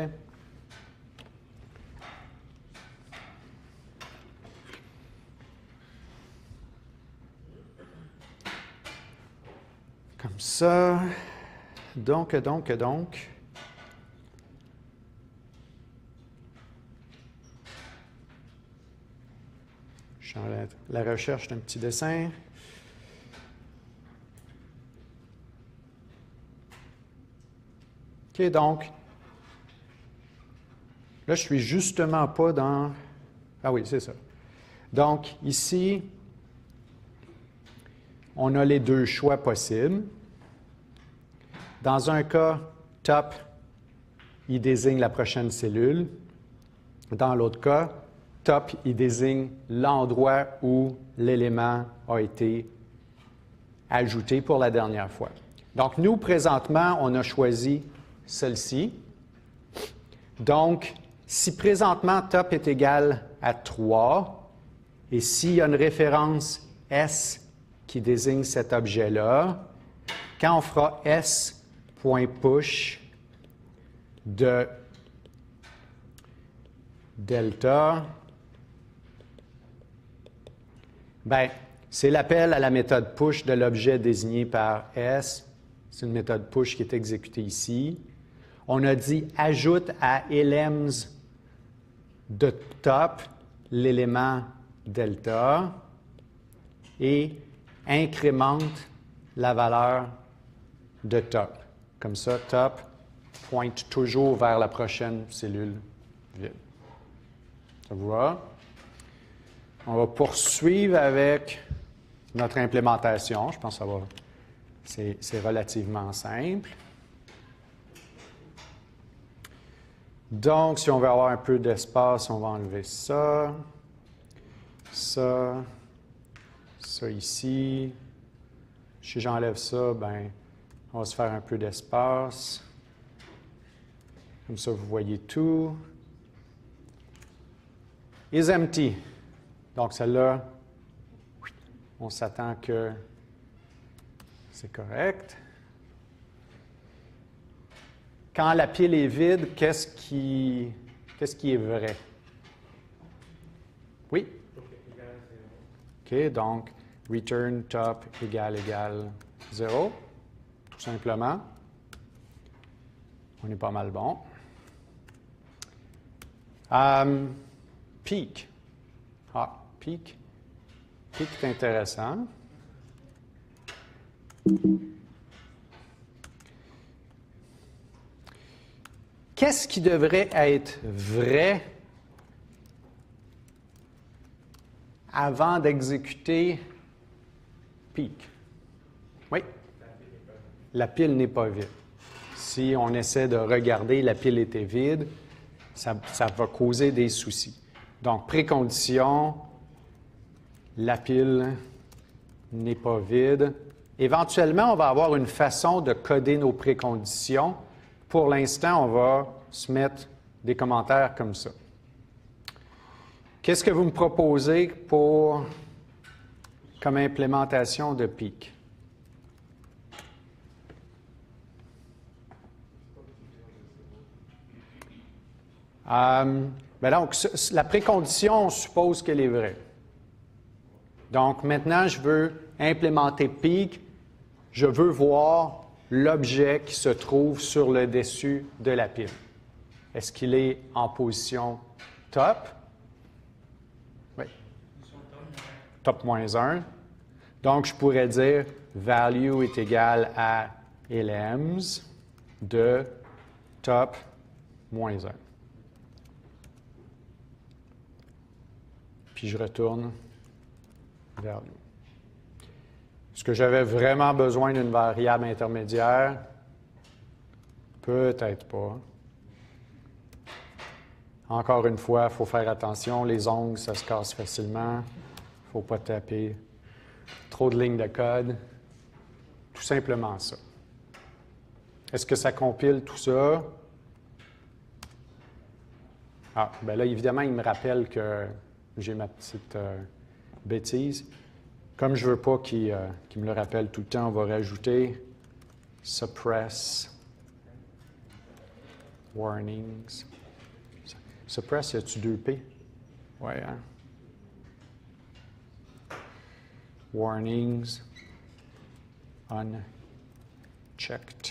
Comme ça. Donc. Je suis à la recherche d'un petit dessin. OK, donc, là, je suis justement pas dans... Ah oui, c'est ça. Donc, ici, on a les deux choix possibles. Dans un cas, top, il désigne la prochaine cellule. Dans l'autre cas, top, il désigne l'endroit où l'élément a été ajouté pour la dernière fois. Donc, nous, présentement, on a choisi celle-ci. Donc, si présentement top est égal à 3, et s'il y a une référence S qui désigne cet objet-là, quand on fera S.push de delta, bien, c'est l'appel à la méthode push de l'objet désigné par S. C'est une méthode push qui est exécutée ici. On a dit ajoute à elems de top l'élément delta et incrémente la valeur de top. Comme ça, top pointe toujours vers la prochaine cellule vide. Ça vous va? On va poursuivre avec notre implémentation. Je pense que ça va. C'est relativement simple. Donc, si on veut avoir un peu d'espace, on va enlever ça, ça ici. Si j'enlève ça, bien, on va se faire un peu d'espace. Comme ça, vous voyez tout. Is empty. Donc, celle-là, on s'attend que c'est correct. Quand la pile est vide, qu'est-ce qui est vrai? Oui? OK, donc return top égale 0, tout simplement. On est pas mal bon. Peak. Ah, peak. Peak est intéressant. Qu'est-ce qui devrait être vrai avant d'exécuter peak? Oui? La pile n'est pas vide. Si on essaie de regarder, la pile était vide, ça va causer des soucis. Donc, précondition, la pile n'est pas vide. Éventuellement, on va avoir une façon de coder nos préconditions. Pour l'instant, on va se mettre des commentaires comme ça. Qu'est-ce que vous me proposez comme implémentation de peak? Donc, la précondition, on suppose qu'elle est vraie. Donc, maintenant, je veux implémenter peak. Je veux voir l'objet qui se trouve sur le dessus de la pile. Est-ce qu'il est en position top? Oui. Top moins 1. Donc, je pourrais dire value est égal à elems de top moins 1. Puis je retourne vers nous. Est-ce que j'avais vraiment besoin d'une variable intermédiaire? Peut-être pas. Encore une fois, il faut faire attention. Les ongles, ça se casse facilement. Il ne faut pas taper trop de lignes de code. Tout simplement ça. Est-ce que ça compile tout ça? Ah, bien là, évidemment, il me rappelle que j'ai ma petite bêtise. Comme je ne veux pas qu'il me le rappelle tout le temps, on va rajouter suppress warnings. Suppress, y a-tu 2P? Oui, hein? Warnings unchecked.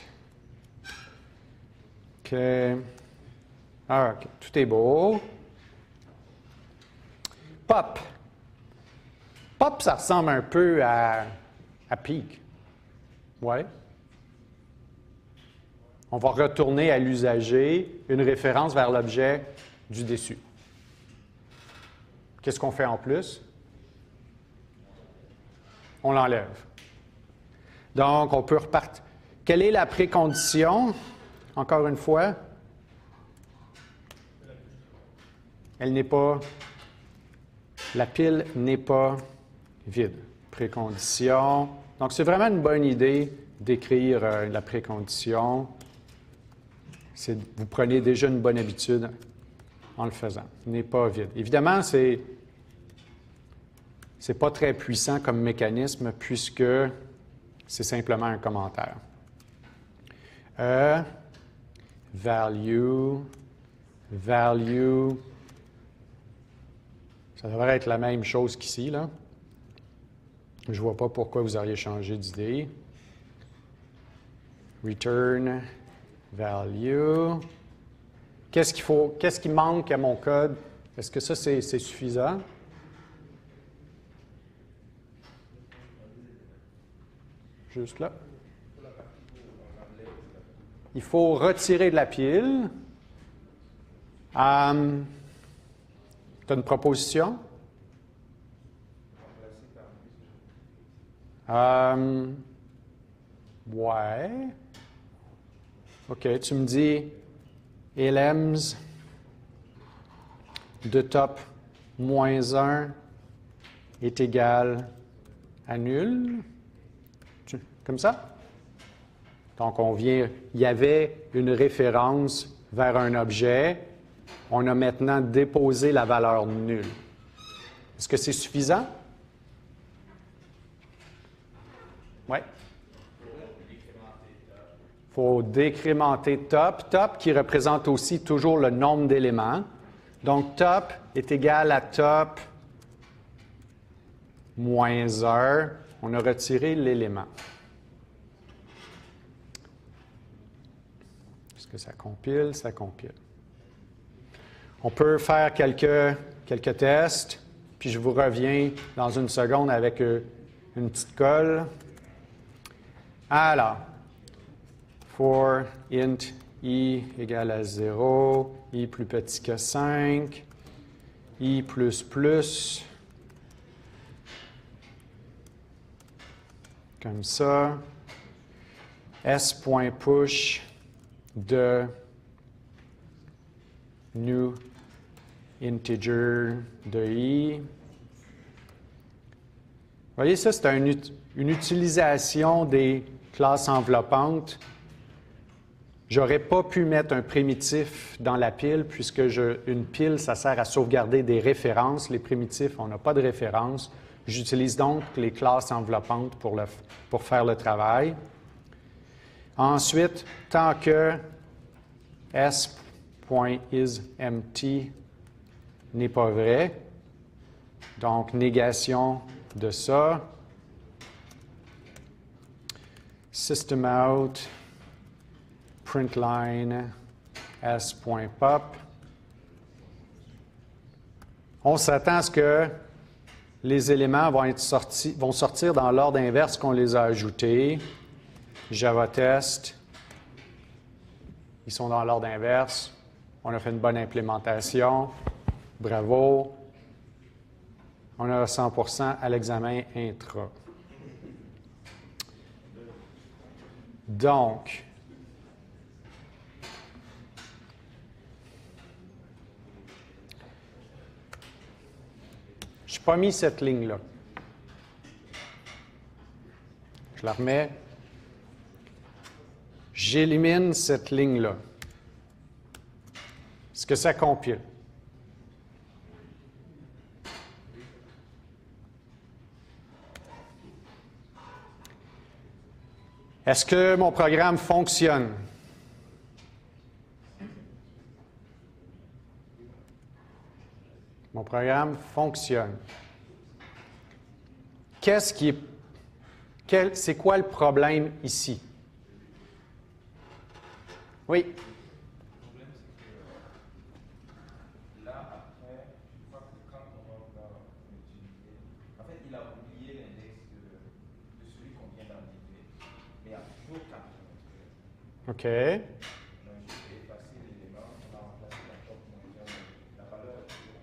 OK. Ah, OK. Tout est beau. Pop. Pop, ça ressemble un peu à peak. Oui. On va retourner à l'usager une référence vers l'objet du déçu. Qu'est-ce qu'on fait en plus? On l'enlève. Donc, on peut repartir. Quelle est la précondition? Encore une fois, elle n'est pas, la pile n'est pas vide. Précondition. Donc, c'est vraiment une bonne idée d'écrire la précondition. Vous prenez déjà une bonne habitude en le faisant. N'est pas vide. Évidemment, c'est pas très puissant comme mécanisme puisque c'est simplement un commentaire. Value, ça devrait être la même chose qu'ici, là. Je ne vois pas pourquoi vous auriez changé d'idée. Return, value. Qu'est-ce qui manque à mon code? Est-ce que ça, c'est suffisant? Juste là. Il faut retirer de la pile. Tu as une proposition? Ouais. OK, tu me dis elems de top -1 est égal à nul. Comme ça? Donc, il y avait une référence vers un objet. On a maintenant déposé la valeur nulle. Est-ce que c'est suffisant? Oui. Il faut décrémenter top. Top qui représente aussi toujours le nombre d'éléments. Donc, top est égal à top -1. On a retiré l'élément. Est-ce que ça compile? Ça compile. On peut faire quelques tests, puis je vous reviens dans une seconde avec une petite colle. Alors, for int i égale à 0, i plus petit que 5, i plus, comme ça, s.push de new integer de i. Vous voyez, ça, c'est une utilisation des classes enveloppantes. Je n'aurais pas pu mettre un primitif dans la pile puisque une pile, ça sert à sauvegarder des références. Les primitifs, on n'a pas de référence. J'utilise donc les classes enveloppantes pour faire le travail. Ensuite, tant que s.isEmpty n'est pas vrai, donc négation de ça, systemout, println, s.pop. On s'attend à ce que les éléments vont sortir dans l'ordre inverse qu'on les a ajoutés. Java test, ils sont dans l'ordre inverse. On a fait une bonne implémentation. Bravo. On a 100% à l'examen intra. Donc, je n'ai pas mis cette ligne-là. Je la remets. J'élimine cette ligne-là. Est-ce que ça compile? Est-ce que mon programme fonctionne? Mon programme fonctionne. C'est quoi le problème ici? Oui. Le problème, c'est que là, après, je crois que quand on va l'utiliser, en fait, il a oublié l'index de celui qu'on vient d'intégrer, mais il y a toujours 4 km. OK. Donc, j'ai effacé l'élément, on a remplacé la top -1, la valeur est toujours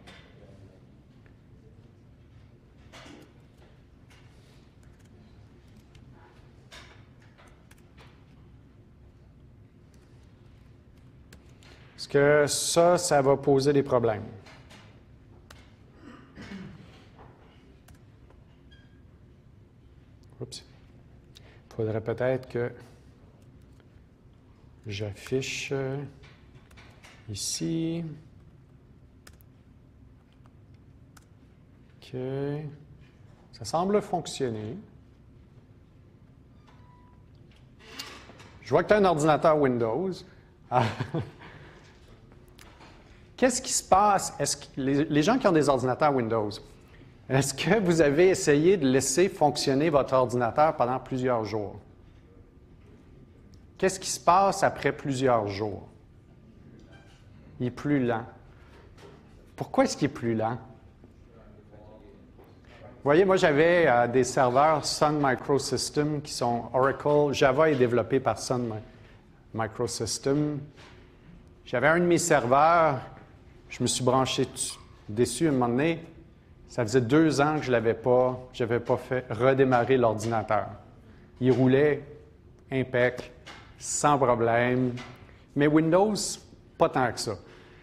Est-ce que ça va poser des problèmes? Oups. Il faudrait peut-être que j'affiche ici. OK. Ça semble fonctionner. Je vois que tu as un ordinateur Windows. Ah. Qu'est-ce qui se passe? Est-ce que les gens qui ont des ordinateurs Windows, est-ce que vous avez essayé de laisser fonctionner votre ordinateur pendant plusieurs jours? Qu'est-ce qui se passe après plusieurs jours? Il est plus lent. Pourquoi est-ce qu'il est plus lent? Vous voyez, moi, j'avais des serveurs Sun Microsystems qui sont Oracle. Java est développé par Sun Microsystems. J'avais un de mes serveurs, je me suis branché dessus un moment donné. Ça faisait 2 ans que je n'avais pas fait redémarrer l'ordinateur. Il roulait impec, sans problème. Mais Windows, pas tant que ça.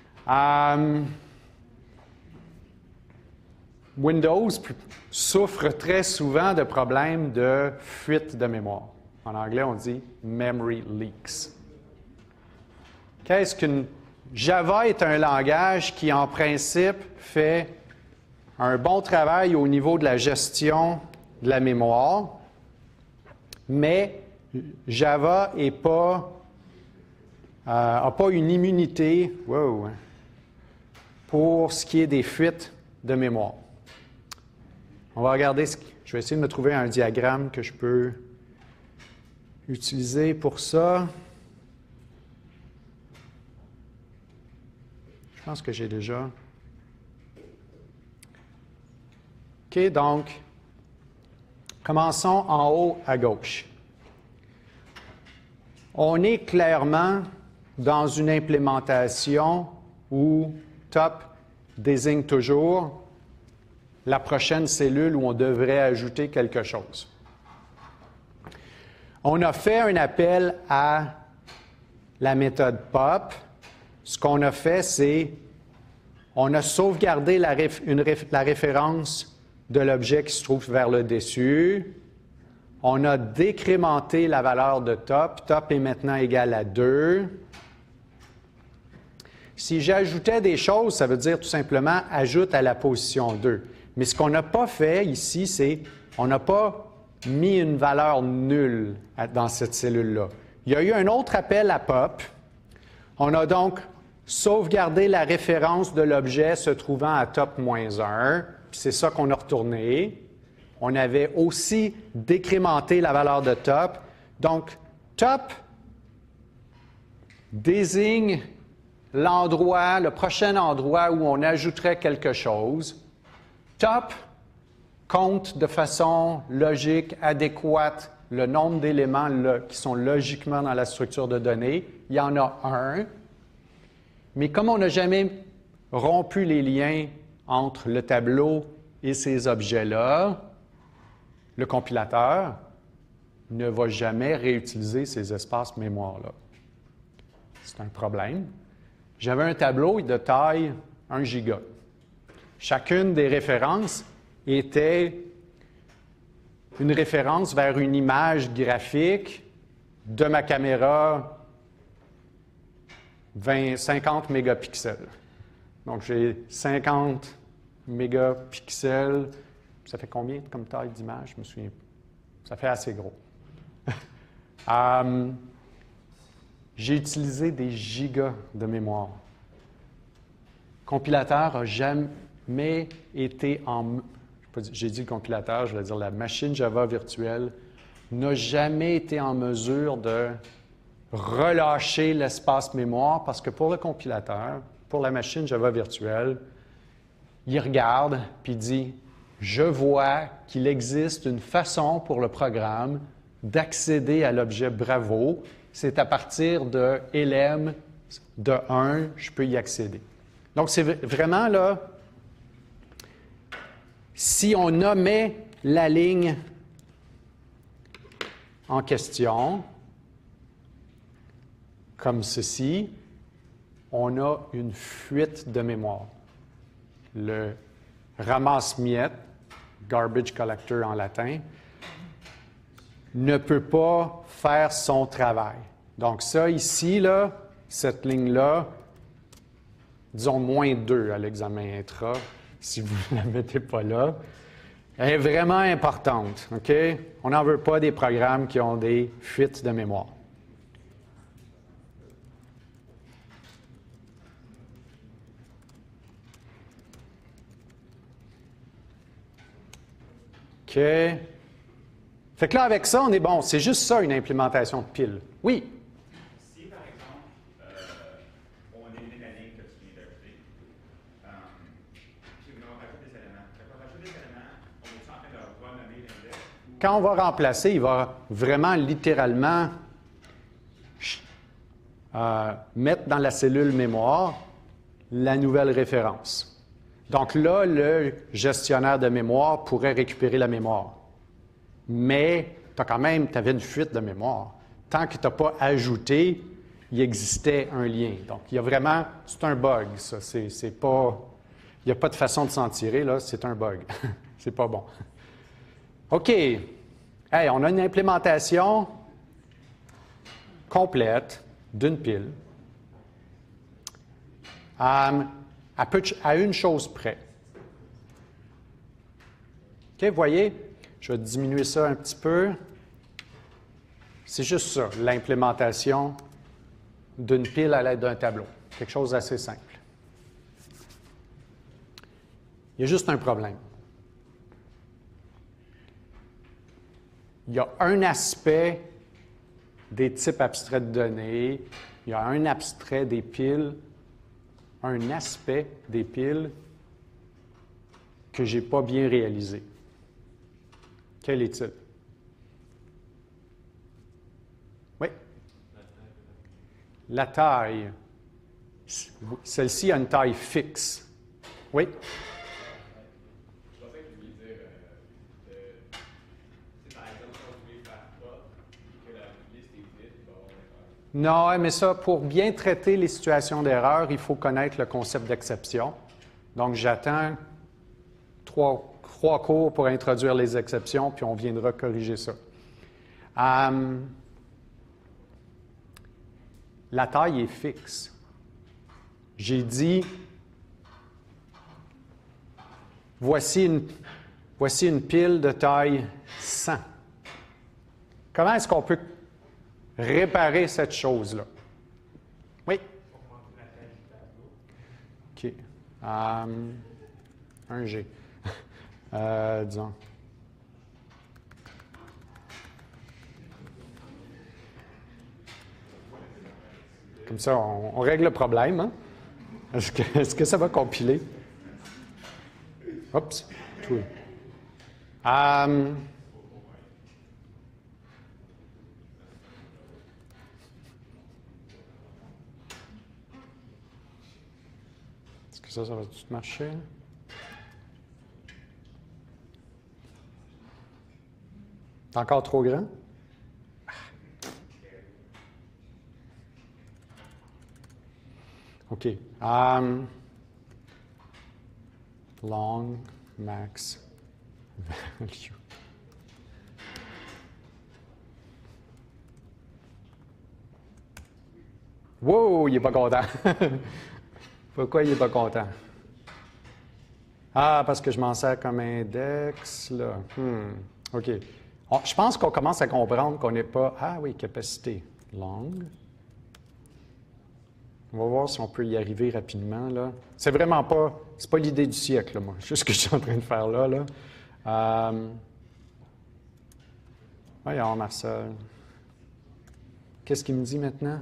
Windows souffre très souvent de problèmes de fuite de mémoire. En anglais, on dit « memory leaks ». Qu'est-ce qu'une... Java est un langage qui, en principe, fait un bon travail au niveau de la gestion de la mémoire, mais Java n'a pas une immunité pour ce qui est des fuites de mémoire. On va regarder, je vais essayer de me trouver un diagramme que je peux utiliser pour ça. Je pense que j'ai déjà. OK, donc, commençons en haut à gauche. On est clairement dans une implémentation où top désigne toujours la prochaine cellule où on devrait ajouter quelque chose. On a fait un appel à la méthode pop. Ce qu'on a fait, c'est on a sauvegardé la référence de l'objet qui se trouve vers le dessus. On a décrémenté la valeur de top. Top est maintenant égal à 2. Si j'ajoutais des choses, ça veut dire tout simplement ajoute à la position 2. Mais ce qu'on n'a pas fait ici, c'est on n'a pas mis une valeur nulle dans cette cellule-là. Il y a eu un autre appel à pop. On a donc sauvegardé la référence de l'objet se trouvant à top-1, puis c'est ça qu'on a retourné. On avait aussi décrémenté la valeur de top. Donc, top désigne l'endroit, le prochain endroit où on ajouterait quelque chose. Top compte de façon logique, adéquate, le nombre d'éléments qui sont logiquement dans la structure de données. Il y en a un. Mais comme on n'a jamais rompu les liens entre le tableau et ces objets-là, le compilateur ne va jamais réutiliser ces espaces mémoire-là. C'est un problème. J'avais un tableau de taille 1 giga. Chacune des références était une référence vers une image graphique de ma caméra 50 mégapixels. Donc, j'ai 50 mégapixels. Ça fait combien comme taille d'image? Je me souviens. Ça fait assez gros. J'ai utilisé des gigas de mémoire. Le compilateur n'a jamais été en... J'ai dit le compilateur, je vais dire la machine Java virtuelle, n'a jamais été en mesure de relâcher l'espace mémoire parce que pour le compilateur, pour la machine Java virtuelle, il regarde puis dit « Je vois qu'il existe une façon pour le programme d'accéder à l'objet Bravo. c'est à partir de LM de 1, je peux y accéder. Donc, c'est vraiment là, si on nommait la ligne en question, comme ceci, on a une fuite de mémoire. Le ramasse-miettes, garbage collector en latin, ne peut pas faire son travail. Donc ça ici, là, cette ligne-là, disons moins 2 à l'examen intra, si vous ne la mettez pas là, elle est vraiment importante. OK? On n'en veut pas des programmes qui ont des fuites de mémoire. OK. Fait que là, avec ça, on est bon. C'est juste ça, une implémentation de pile. Oui? Si, par exemple, on élimine la ligne que tu viens d'ajouter, puis on rajoute des éléments. Quand on rajoute des éléments, on est en train de renommer l'index? Quand on va remplacer, il va vraiment littéralement mettre dans la cellule mémoire la nouvelle référence. Donc là, le gestionnaire de mémoire pourrait récupérer la mémoire. Mais tu avais une fuite de mémoire. Tant que tu n'as pas ajouté, il existait un lien. Donc, il y a vraiment, c'est un bug, ça. C'est pas, il n'y a pas de façon de s'en tirer, là, c'est un bug. C'est pas bon. OK. Hey, on a une implémentation complète d'une pile. À une chose près. OK, vous voyez? Je vais diminuer ça un petit peu. C'est juste ça, l'implémentation d'une pile à l'aide d'un tableau. Quelque chose d'assez simple. Il y a juste un problème. Il y a un aspect des types abstraits de données, il y a un abstrait des piles, un aspect des piles que je n'ai pas bien réalisé. Quel est-il? Oui? La taille. Celle-ci a une taille fixe. Oui? Je pensais que tu voulais dire, si par exemple, quand vous voulez faire pas, que la liste est vide, il va y avoir une erreur. Non, mais ça, pour bien traiter les situations d'erreur, il faut connaître le concept d'exception. Donc, j'attends trois cours pour introduire les exceptions, puis on viendra corriger ça. La taille est fixe. J'ai dit, voici une pile de taille 100. Comment est-ce qu'on peut réparer cette chose-là? Oui? OK. 1G. Disons. Comme ça, on règle le problème. Hein? Est-ce que ça va compiler? Oups. Tout. Est-ce que ça va tout marcher? C'est encore trop grand? OK. Long max value. Wow, il n'est pas content. Pourquoi il n'est pas content? Ah, parce que je m'en sers comme index, là. OK. Je pense qu'on commence à comprendre qu'on n'est pas... Ah oui, capacité. Long. On va voir si on peut y arriver rapidement, là. C'est vraiment pas... C'est pas l'idée du siècle, là, moi. C'est juste ce que je suis en train de faire là. Voyons, Marcel. Qu'est-ce qu'il me dit maintenant?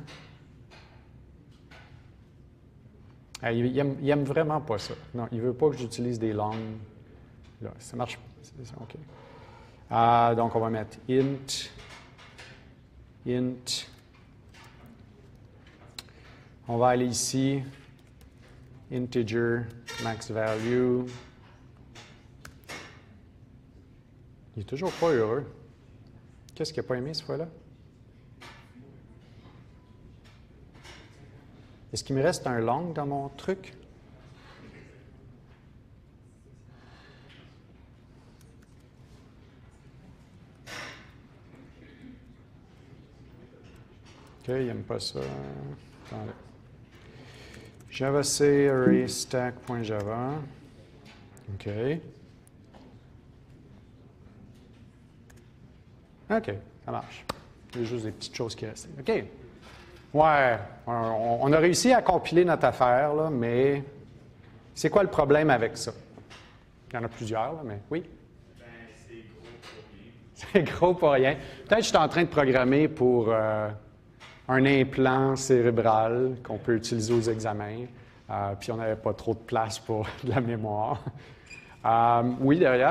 Ah, il aime vraiment pas ça. Non, il veut pas que j'utilise des langues. Là, ça marche pas. OK. Donc, on va mettre int On va aller ici, integer, max value. Il n'est toujours pas heureux. Qu'est-ce qu'il n'a pas aimé cette fois-là? Est-ce qu'il me reste un long dans mon truc? OK, il n'aime pas ça. Attendez. JavaC array stack.java. OK. OK, ça marche. Il y a juste des petites choses qui restent. OK. Ouais, on a réussi à compiler notre affaire, là, mais c'est quoi le problème avec ça? Il y en a plusieurs, là, mais oui? Ben, c'est gros pour rien. C'est gros pour rien. Peut-être que je suis en train de programmer pour un implant cérébral qu'on peut utiliser aux examens, puis on n'avait pas trop de place pour de la mémoire. Oui, derrière?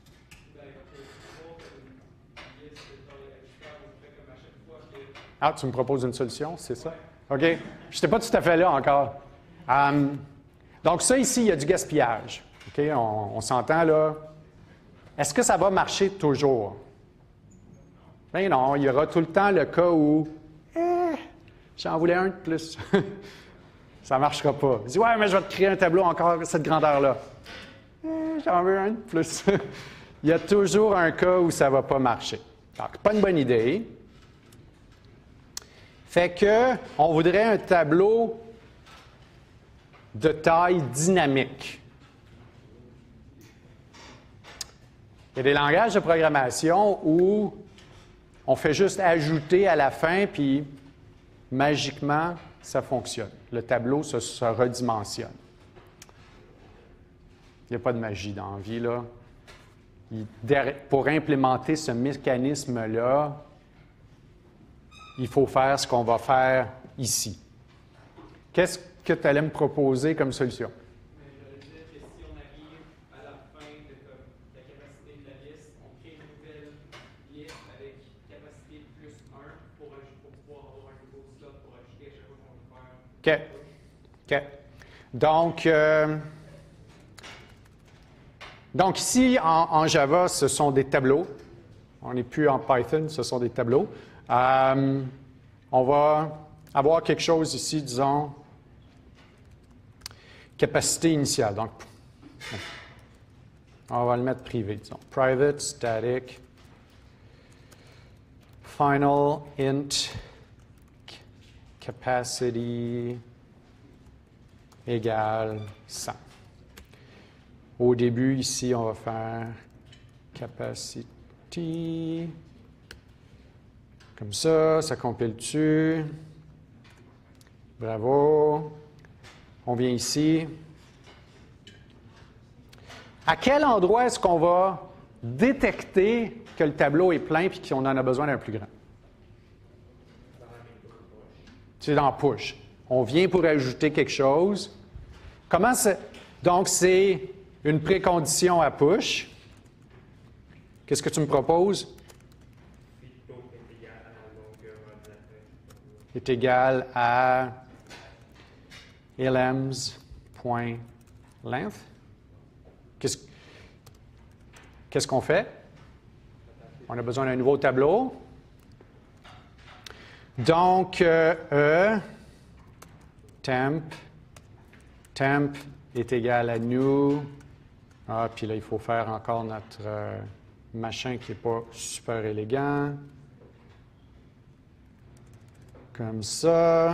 Ah, tu me proposes une solution, c'est ça? OK. Je n'étais pas tout à fait là encore. Donc, ça ici, il y a du gaspillage. OK? On s'entend là. Est-ce que ça va marcher toujours? Ben non, il y aura tout le temps le cas où j'en voulais un de plus. Ça ne marchera pas. Je dis, ouais, mais je vais te créer un tableau encore de cette grandeur-là. J'en veux un de plus. Il y a toujours un cas où ça ne va pas marcher. Donc, pas une bonne idée. Fait que, on voudrait un tableau de taille dynamique. Il y a des langages de programmation où on fait juste ajouter à la fin, puis magiquement, ça fonctionne. Le tableau se redimensionne. Il n'y a pas de magie dans la vie, là. Pour implémenter ce mécanisme-là, il faut faire ce qu'on va faire ici. Qu'est-ce que tu allais me proposer comme solution? Je dire que si on arrive à la fin de la capacité de la liste, on crée une nouvelle liste avec capacité plus 1 pour pouvoir avoir un nouveau slot pour ajouter à chaque fois qu'on veut faire. OK. Donc ici, en Java, ce sont des tableaux. On n'est plus en Python, ce sont des tableaux. On va avoir quelque chose ici, disons, capacité initiale. Donc, on va le mettre privé, disons. Private, static, final, int, capacity égale 100. Au début, ici, on va faire capacity. Comme ça compile dessus. Bravo. On vient ici. À quel endroit est-ce qu'on va détecter que le tableau est plein et qu'on en a besoin d'un plus grand? C'est dans push. On vient pour ajouter quelque chose. Comment c'est? Donc, c'est une précondition à push. Qu'est-ce que tu me proposes? Est égal à elems.length. Qu'est-ce qu'on fait? On a besoin d'un nouveau tableau. Donc, temp est égal à new. Ah, puis là, il faut faire encore notre machin qui n'est pas super élégant. Comme ça.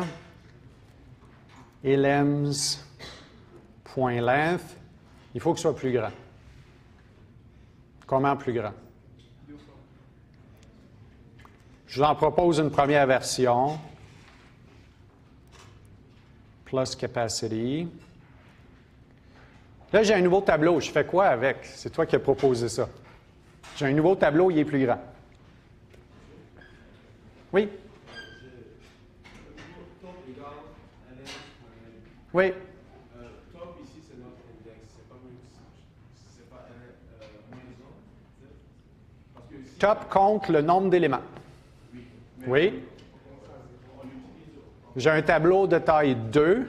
Elems.length. Il faut que ce soit plus grand. Comment plus grand? Je vous en propose une première version. Plus capacity. Là, j'ai un nouveau tableau. Je fais quoi avec? C'est toi qui as proposé ça. J'ai un nouveau tableau, il est plus grand. Oui? Oui. Top ici, c'est notre index. C'est pas maison. Parce que ici, Top compte le nombre d'éléments. oui. Oui. On l'utilise en j'ai un tableau de taille 2.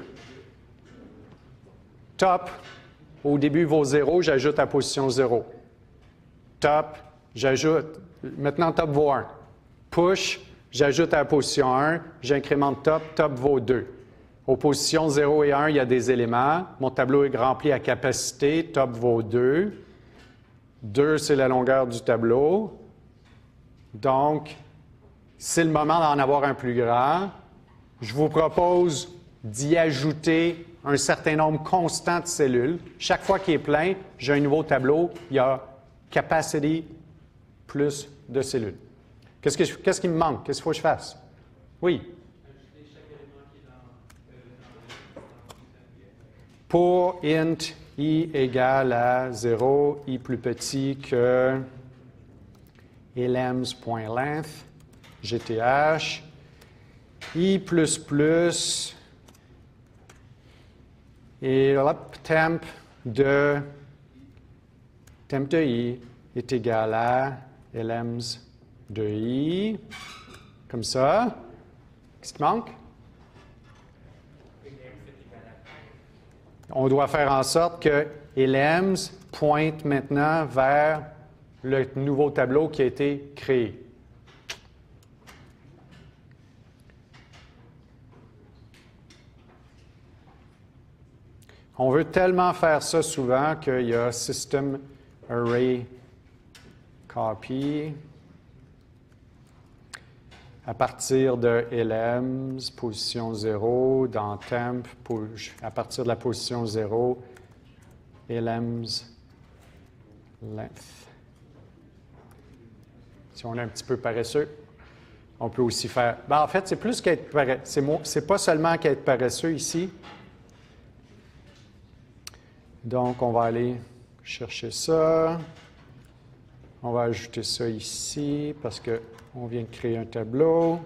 Top, au début vaut 0, j'ajoute à position 0. Top, j'ajoute, maintenant top vaut 1. Push, j'ajoute à la position 1, j'incrémente top, top vaut 2. Aux positions 0 et 1, il y a des éléments. Mon tableau est rempli à capacité, top vaut 2. 2, c'est la longueur du tableau. Donc, c'est le moment d'en avoir un plus grand. Je vous propose d'y ajouter un certain nombre constant de cellules. Chaque fois qu'il est plein, j'ai un nouveau tableau. Il y a capacity plus de cellules. Qu'est-ce qui me manque? Qu'est-ce qu'il faut que je fasse? Oui? Ajouter chaque élément qui est dans Pour int i égale à 0, i plus petit que elems.length, gth, i plus plus, et hop, temp de i est égal à elems de i, comme ça. Qu'est-ce qui manque? On doit faire en sorte que elems pointe maintenant vers le nouveau tableau qui a été créé. On veut tellement faire ça souvent qu'il y a System Array Copy à partir de elems, position 0, dans temp, à partir de la position 0, elems length. Si on est un petit peu paresseux, on peut aussi faire... Ben, en fait, c'est plus qu'être paresseux. C'est pas seulement qu'être paresseux ici. Donc, on va aller chercher ça. On va ajouter ça ici parce qu'on vient de créer un tableau.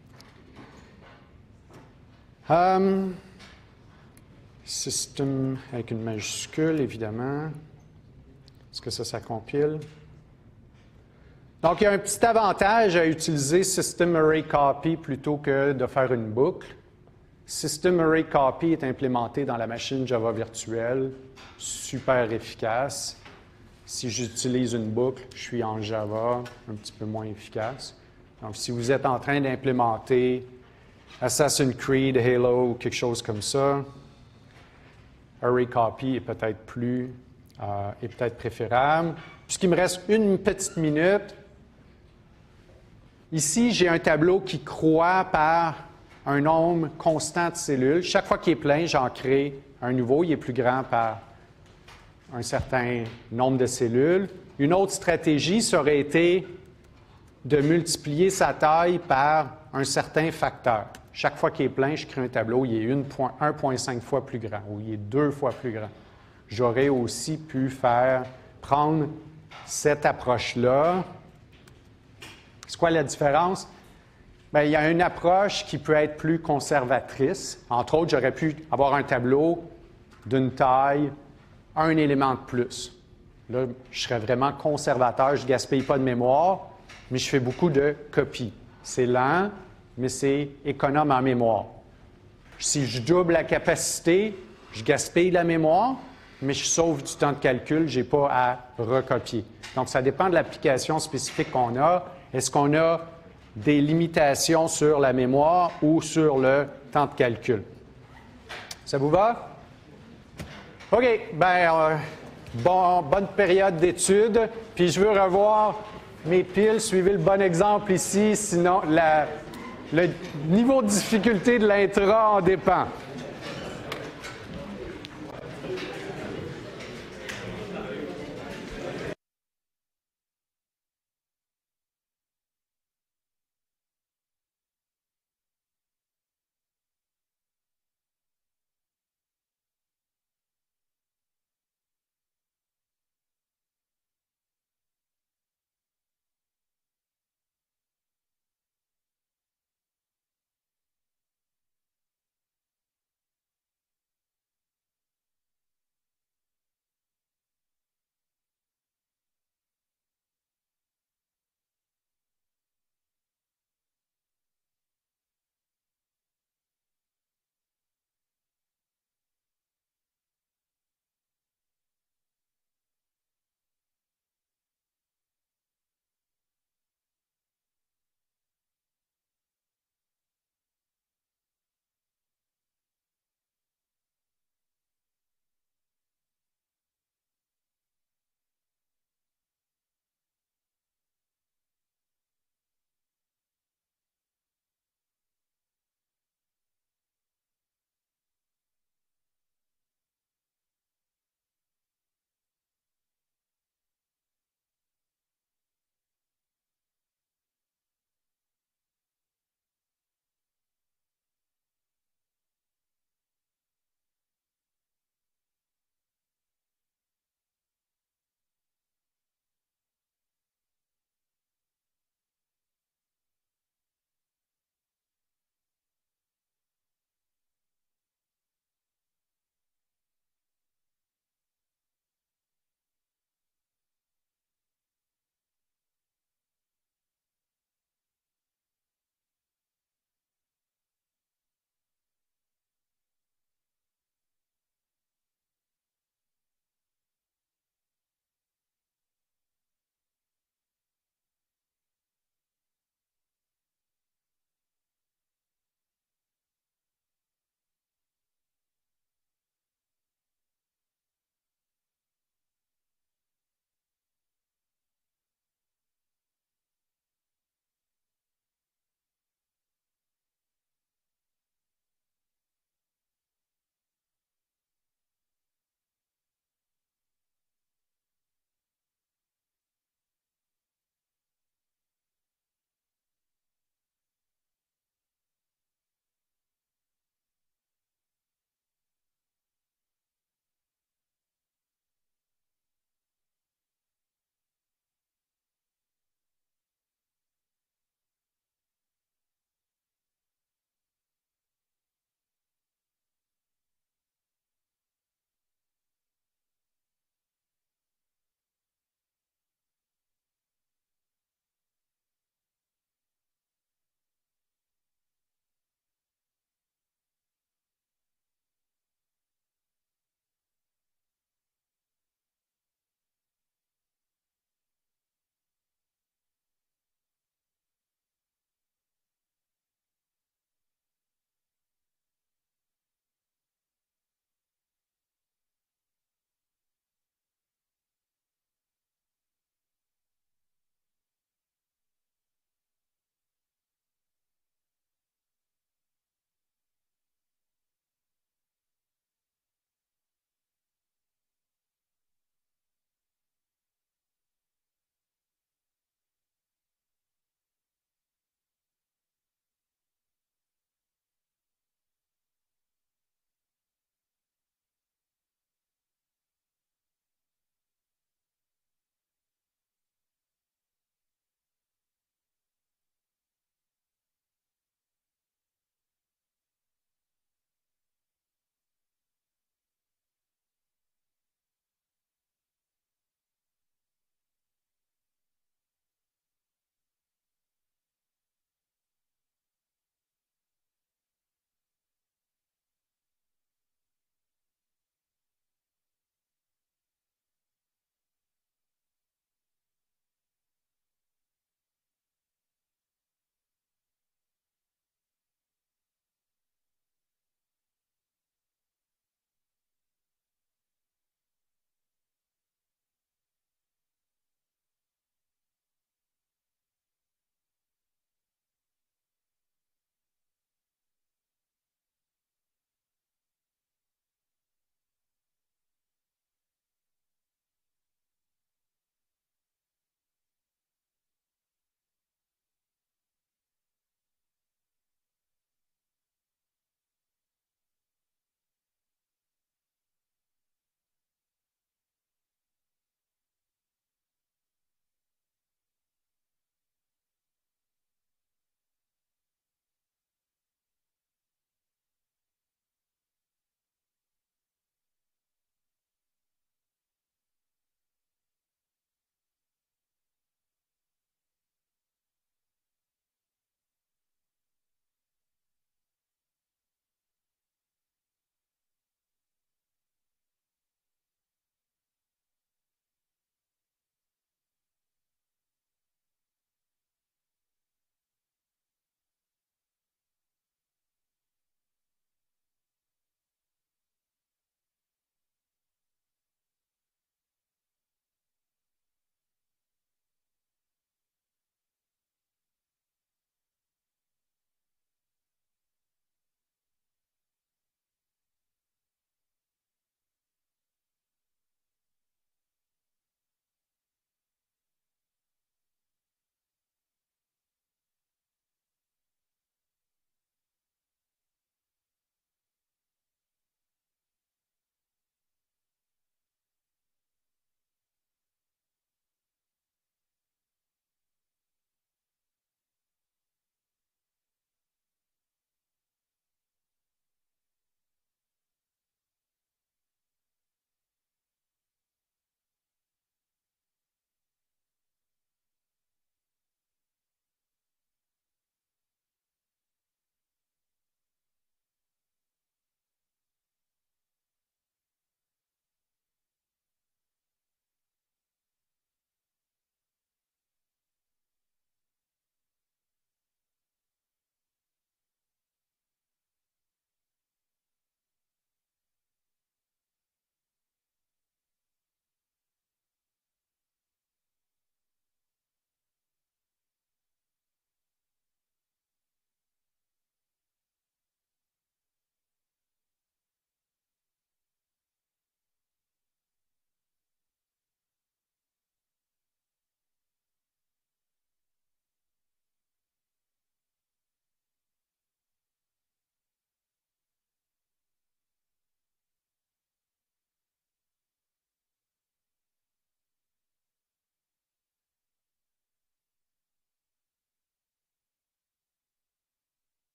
System avec une majuscule, évidemment. Est-ce que ça compile? Donc, il y a un petit avantage à utiliser System Array Copy plutôt que de faire une boucle. System Array Copy est implémenté dans la machine Java virtuelle, super efficace. Si j'utilise une boucle, je suis en Java, un petit peu moins efficace. Donc, si vous êtes en train d'implémenter Assassin's Creed, Halo ou quelque chose comme ça, Array Copy est peut-être préférable. Puisqu'il me reste une petite minute, ici, j'ai un tableau qui croît par un nombre constant de cellules. Chaque fois qu'il est plein, j'en crée un nouveau. Il est plus grand par un certain nombre de cellules. Une autre stratégie, ça aurait été de multiplier sa taille par un certain facteur. Chaque fois qu'il est plein, je crée un tableau, il est 1,5 fois plus grand ou il est 2 fois plus grand. J'aurais aussi pu prendre cette approche-là. C'est quoi la différence? Bien, il y a une approche qui peut être plus conservatrice. Entre autres, j'aurais pu avoir un tableau d'une taille, un élément de plus. Là, je serais vraiment conservateur, je ne gaspille pas de mémoire, mais je fais beaucoup de copies. C'est lent, mais c'est économe en mémoire. Si je double la capacité, je gaspille la mémoire, mais je sauve du temps de calcul, je n'ai pas à recopier. Donc, ça dépend de l'application spécifique qu'on a. Est-ce qu'on a des limitations sur la mémoire ou sur le temps de calcul? Ça vous va? OK. Bien, bonne période d'études. Puis je veux revoir mes piles. Suivez le bon exemple ici, sinon le niveau de difficulté de l'intra en dépend.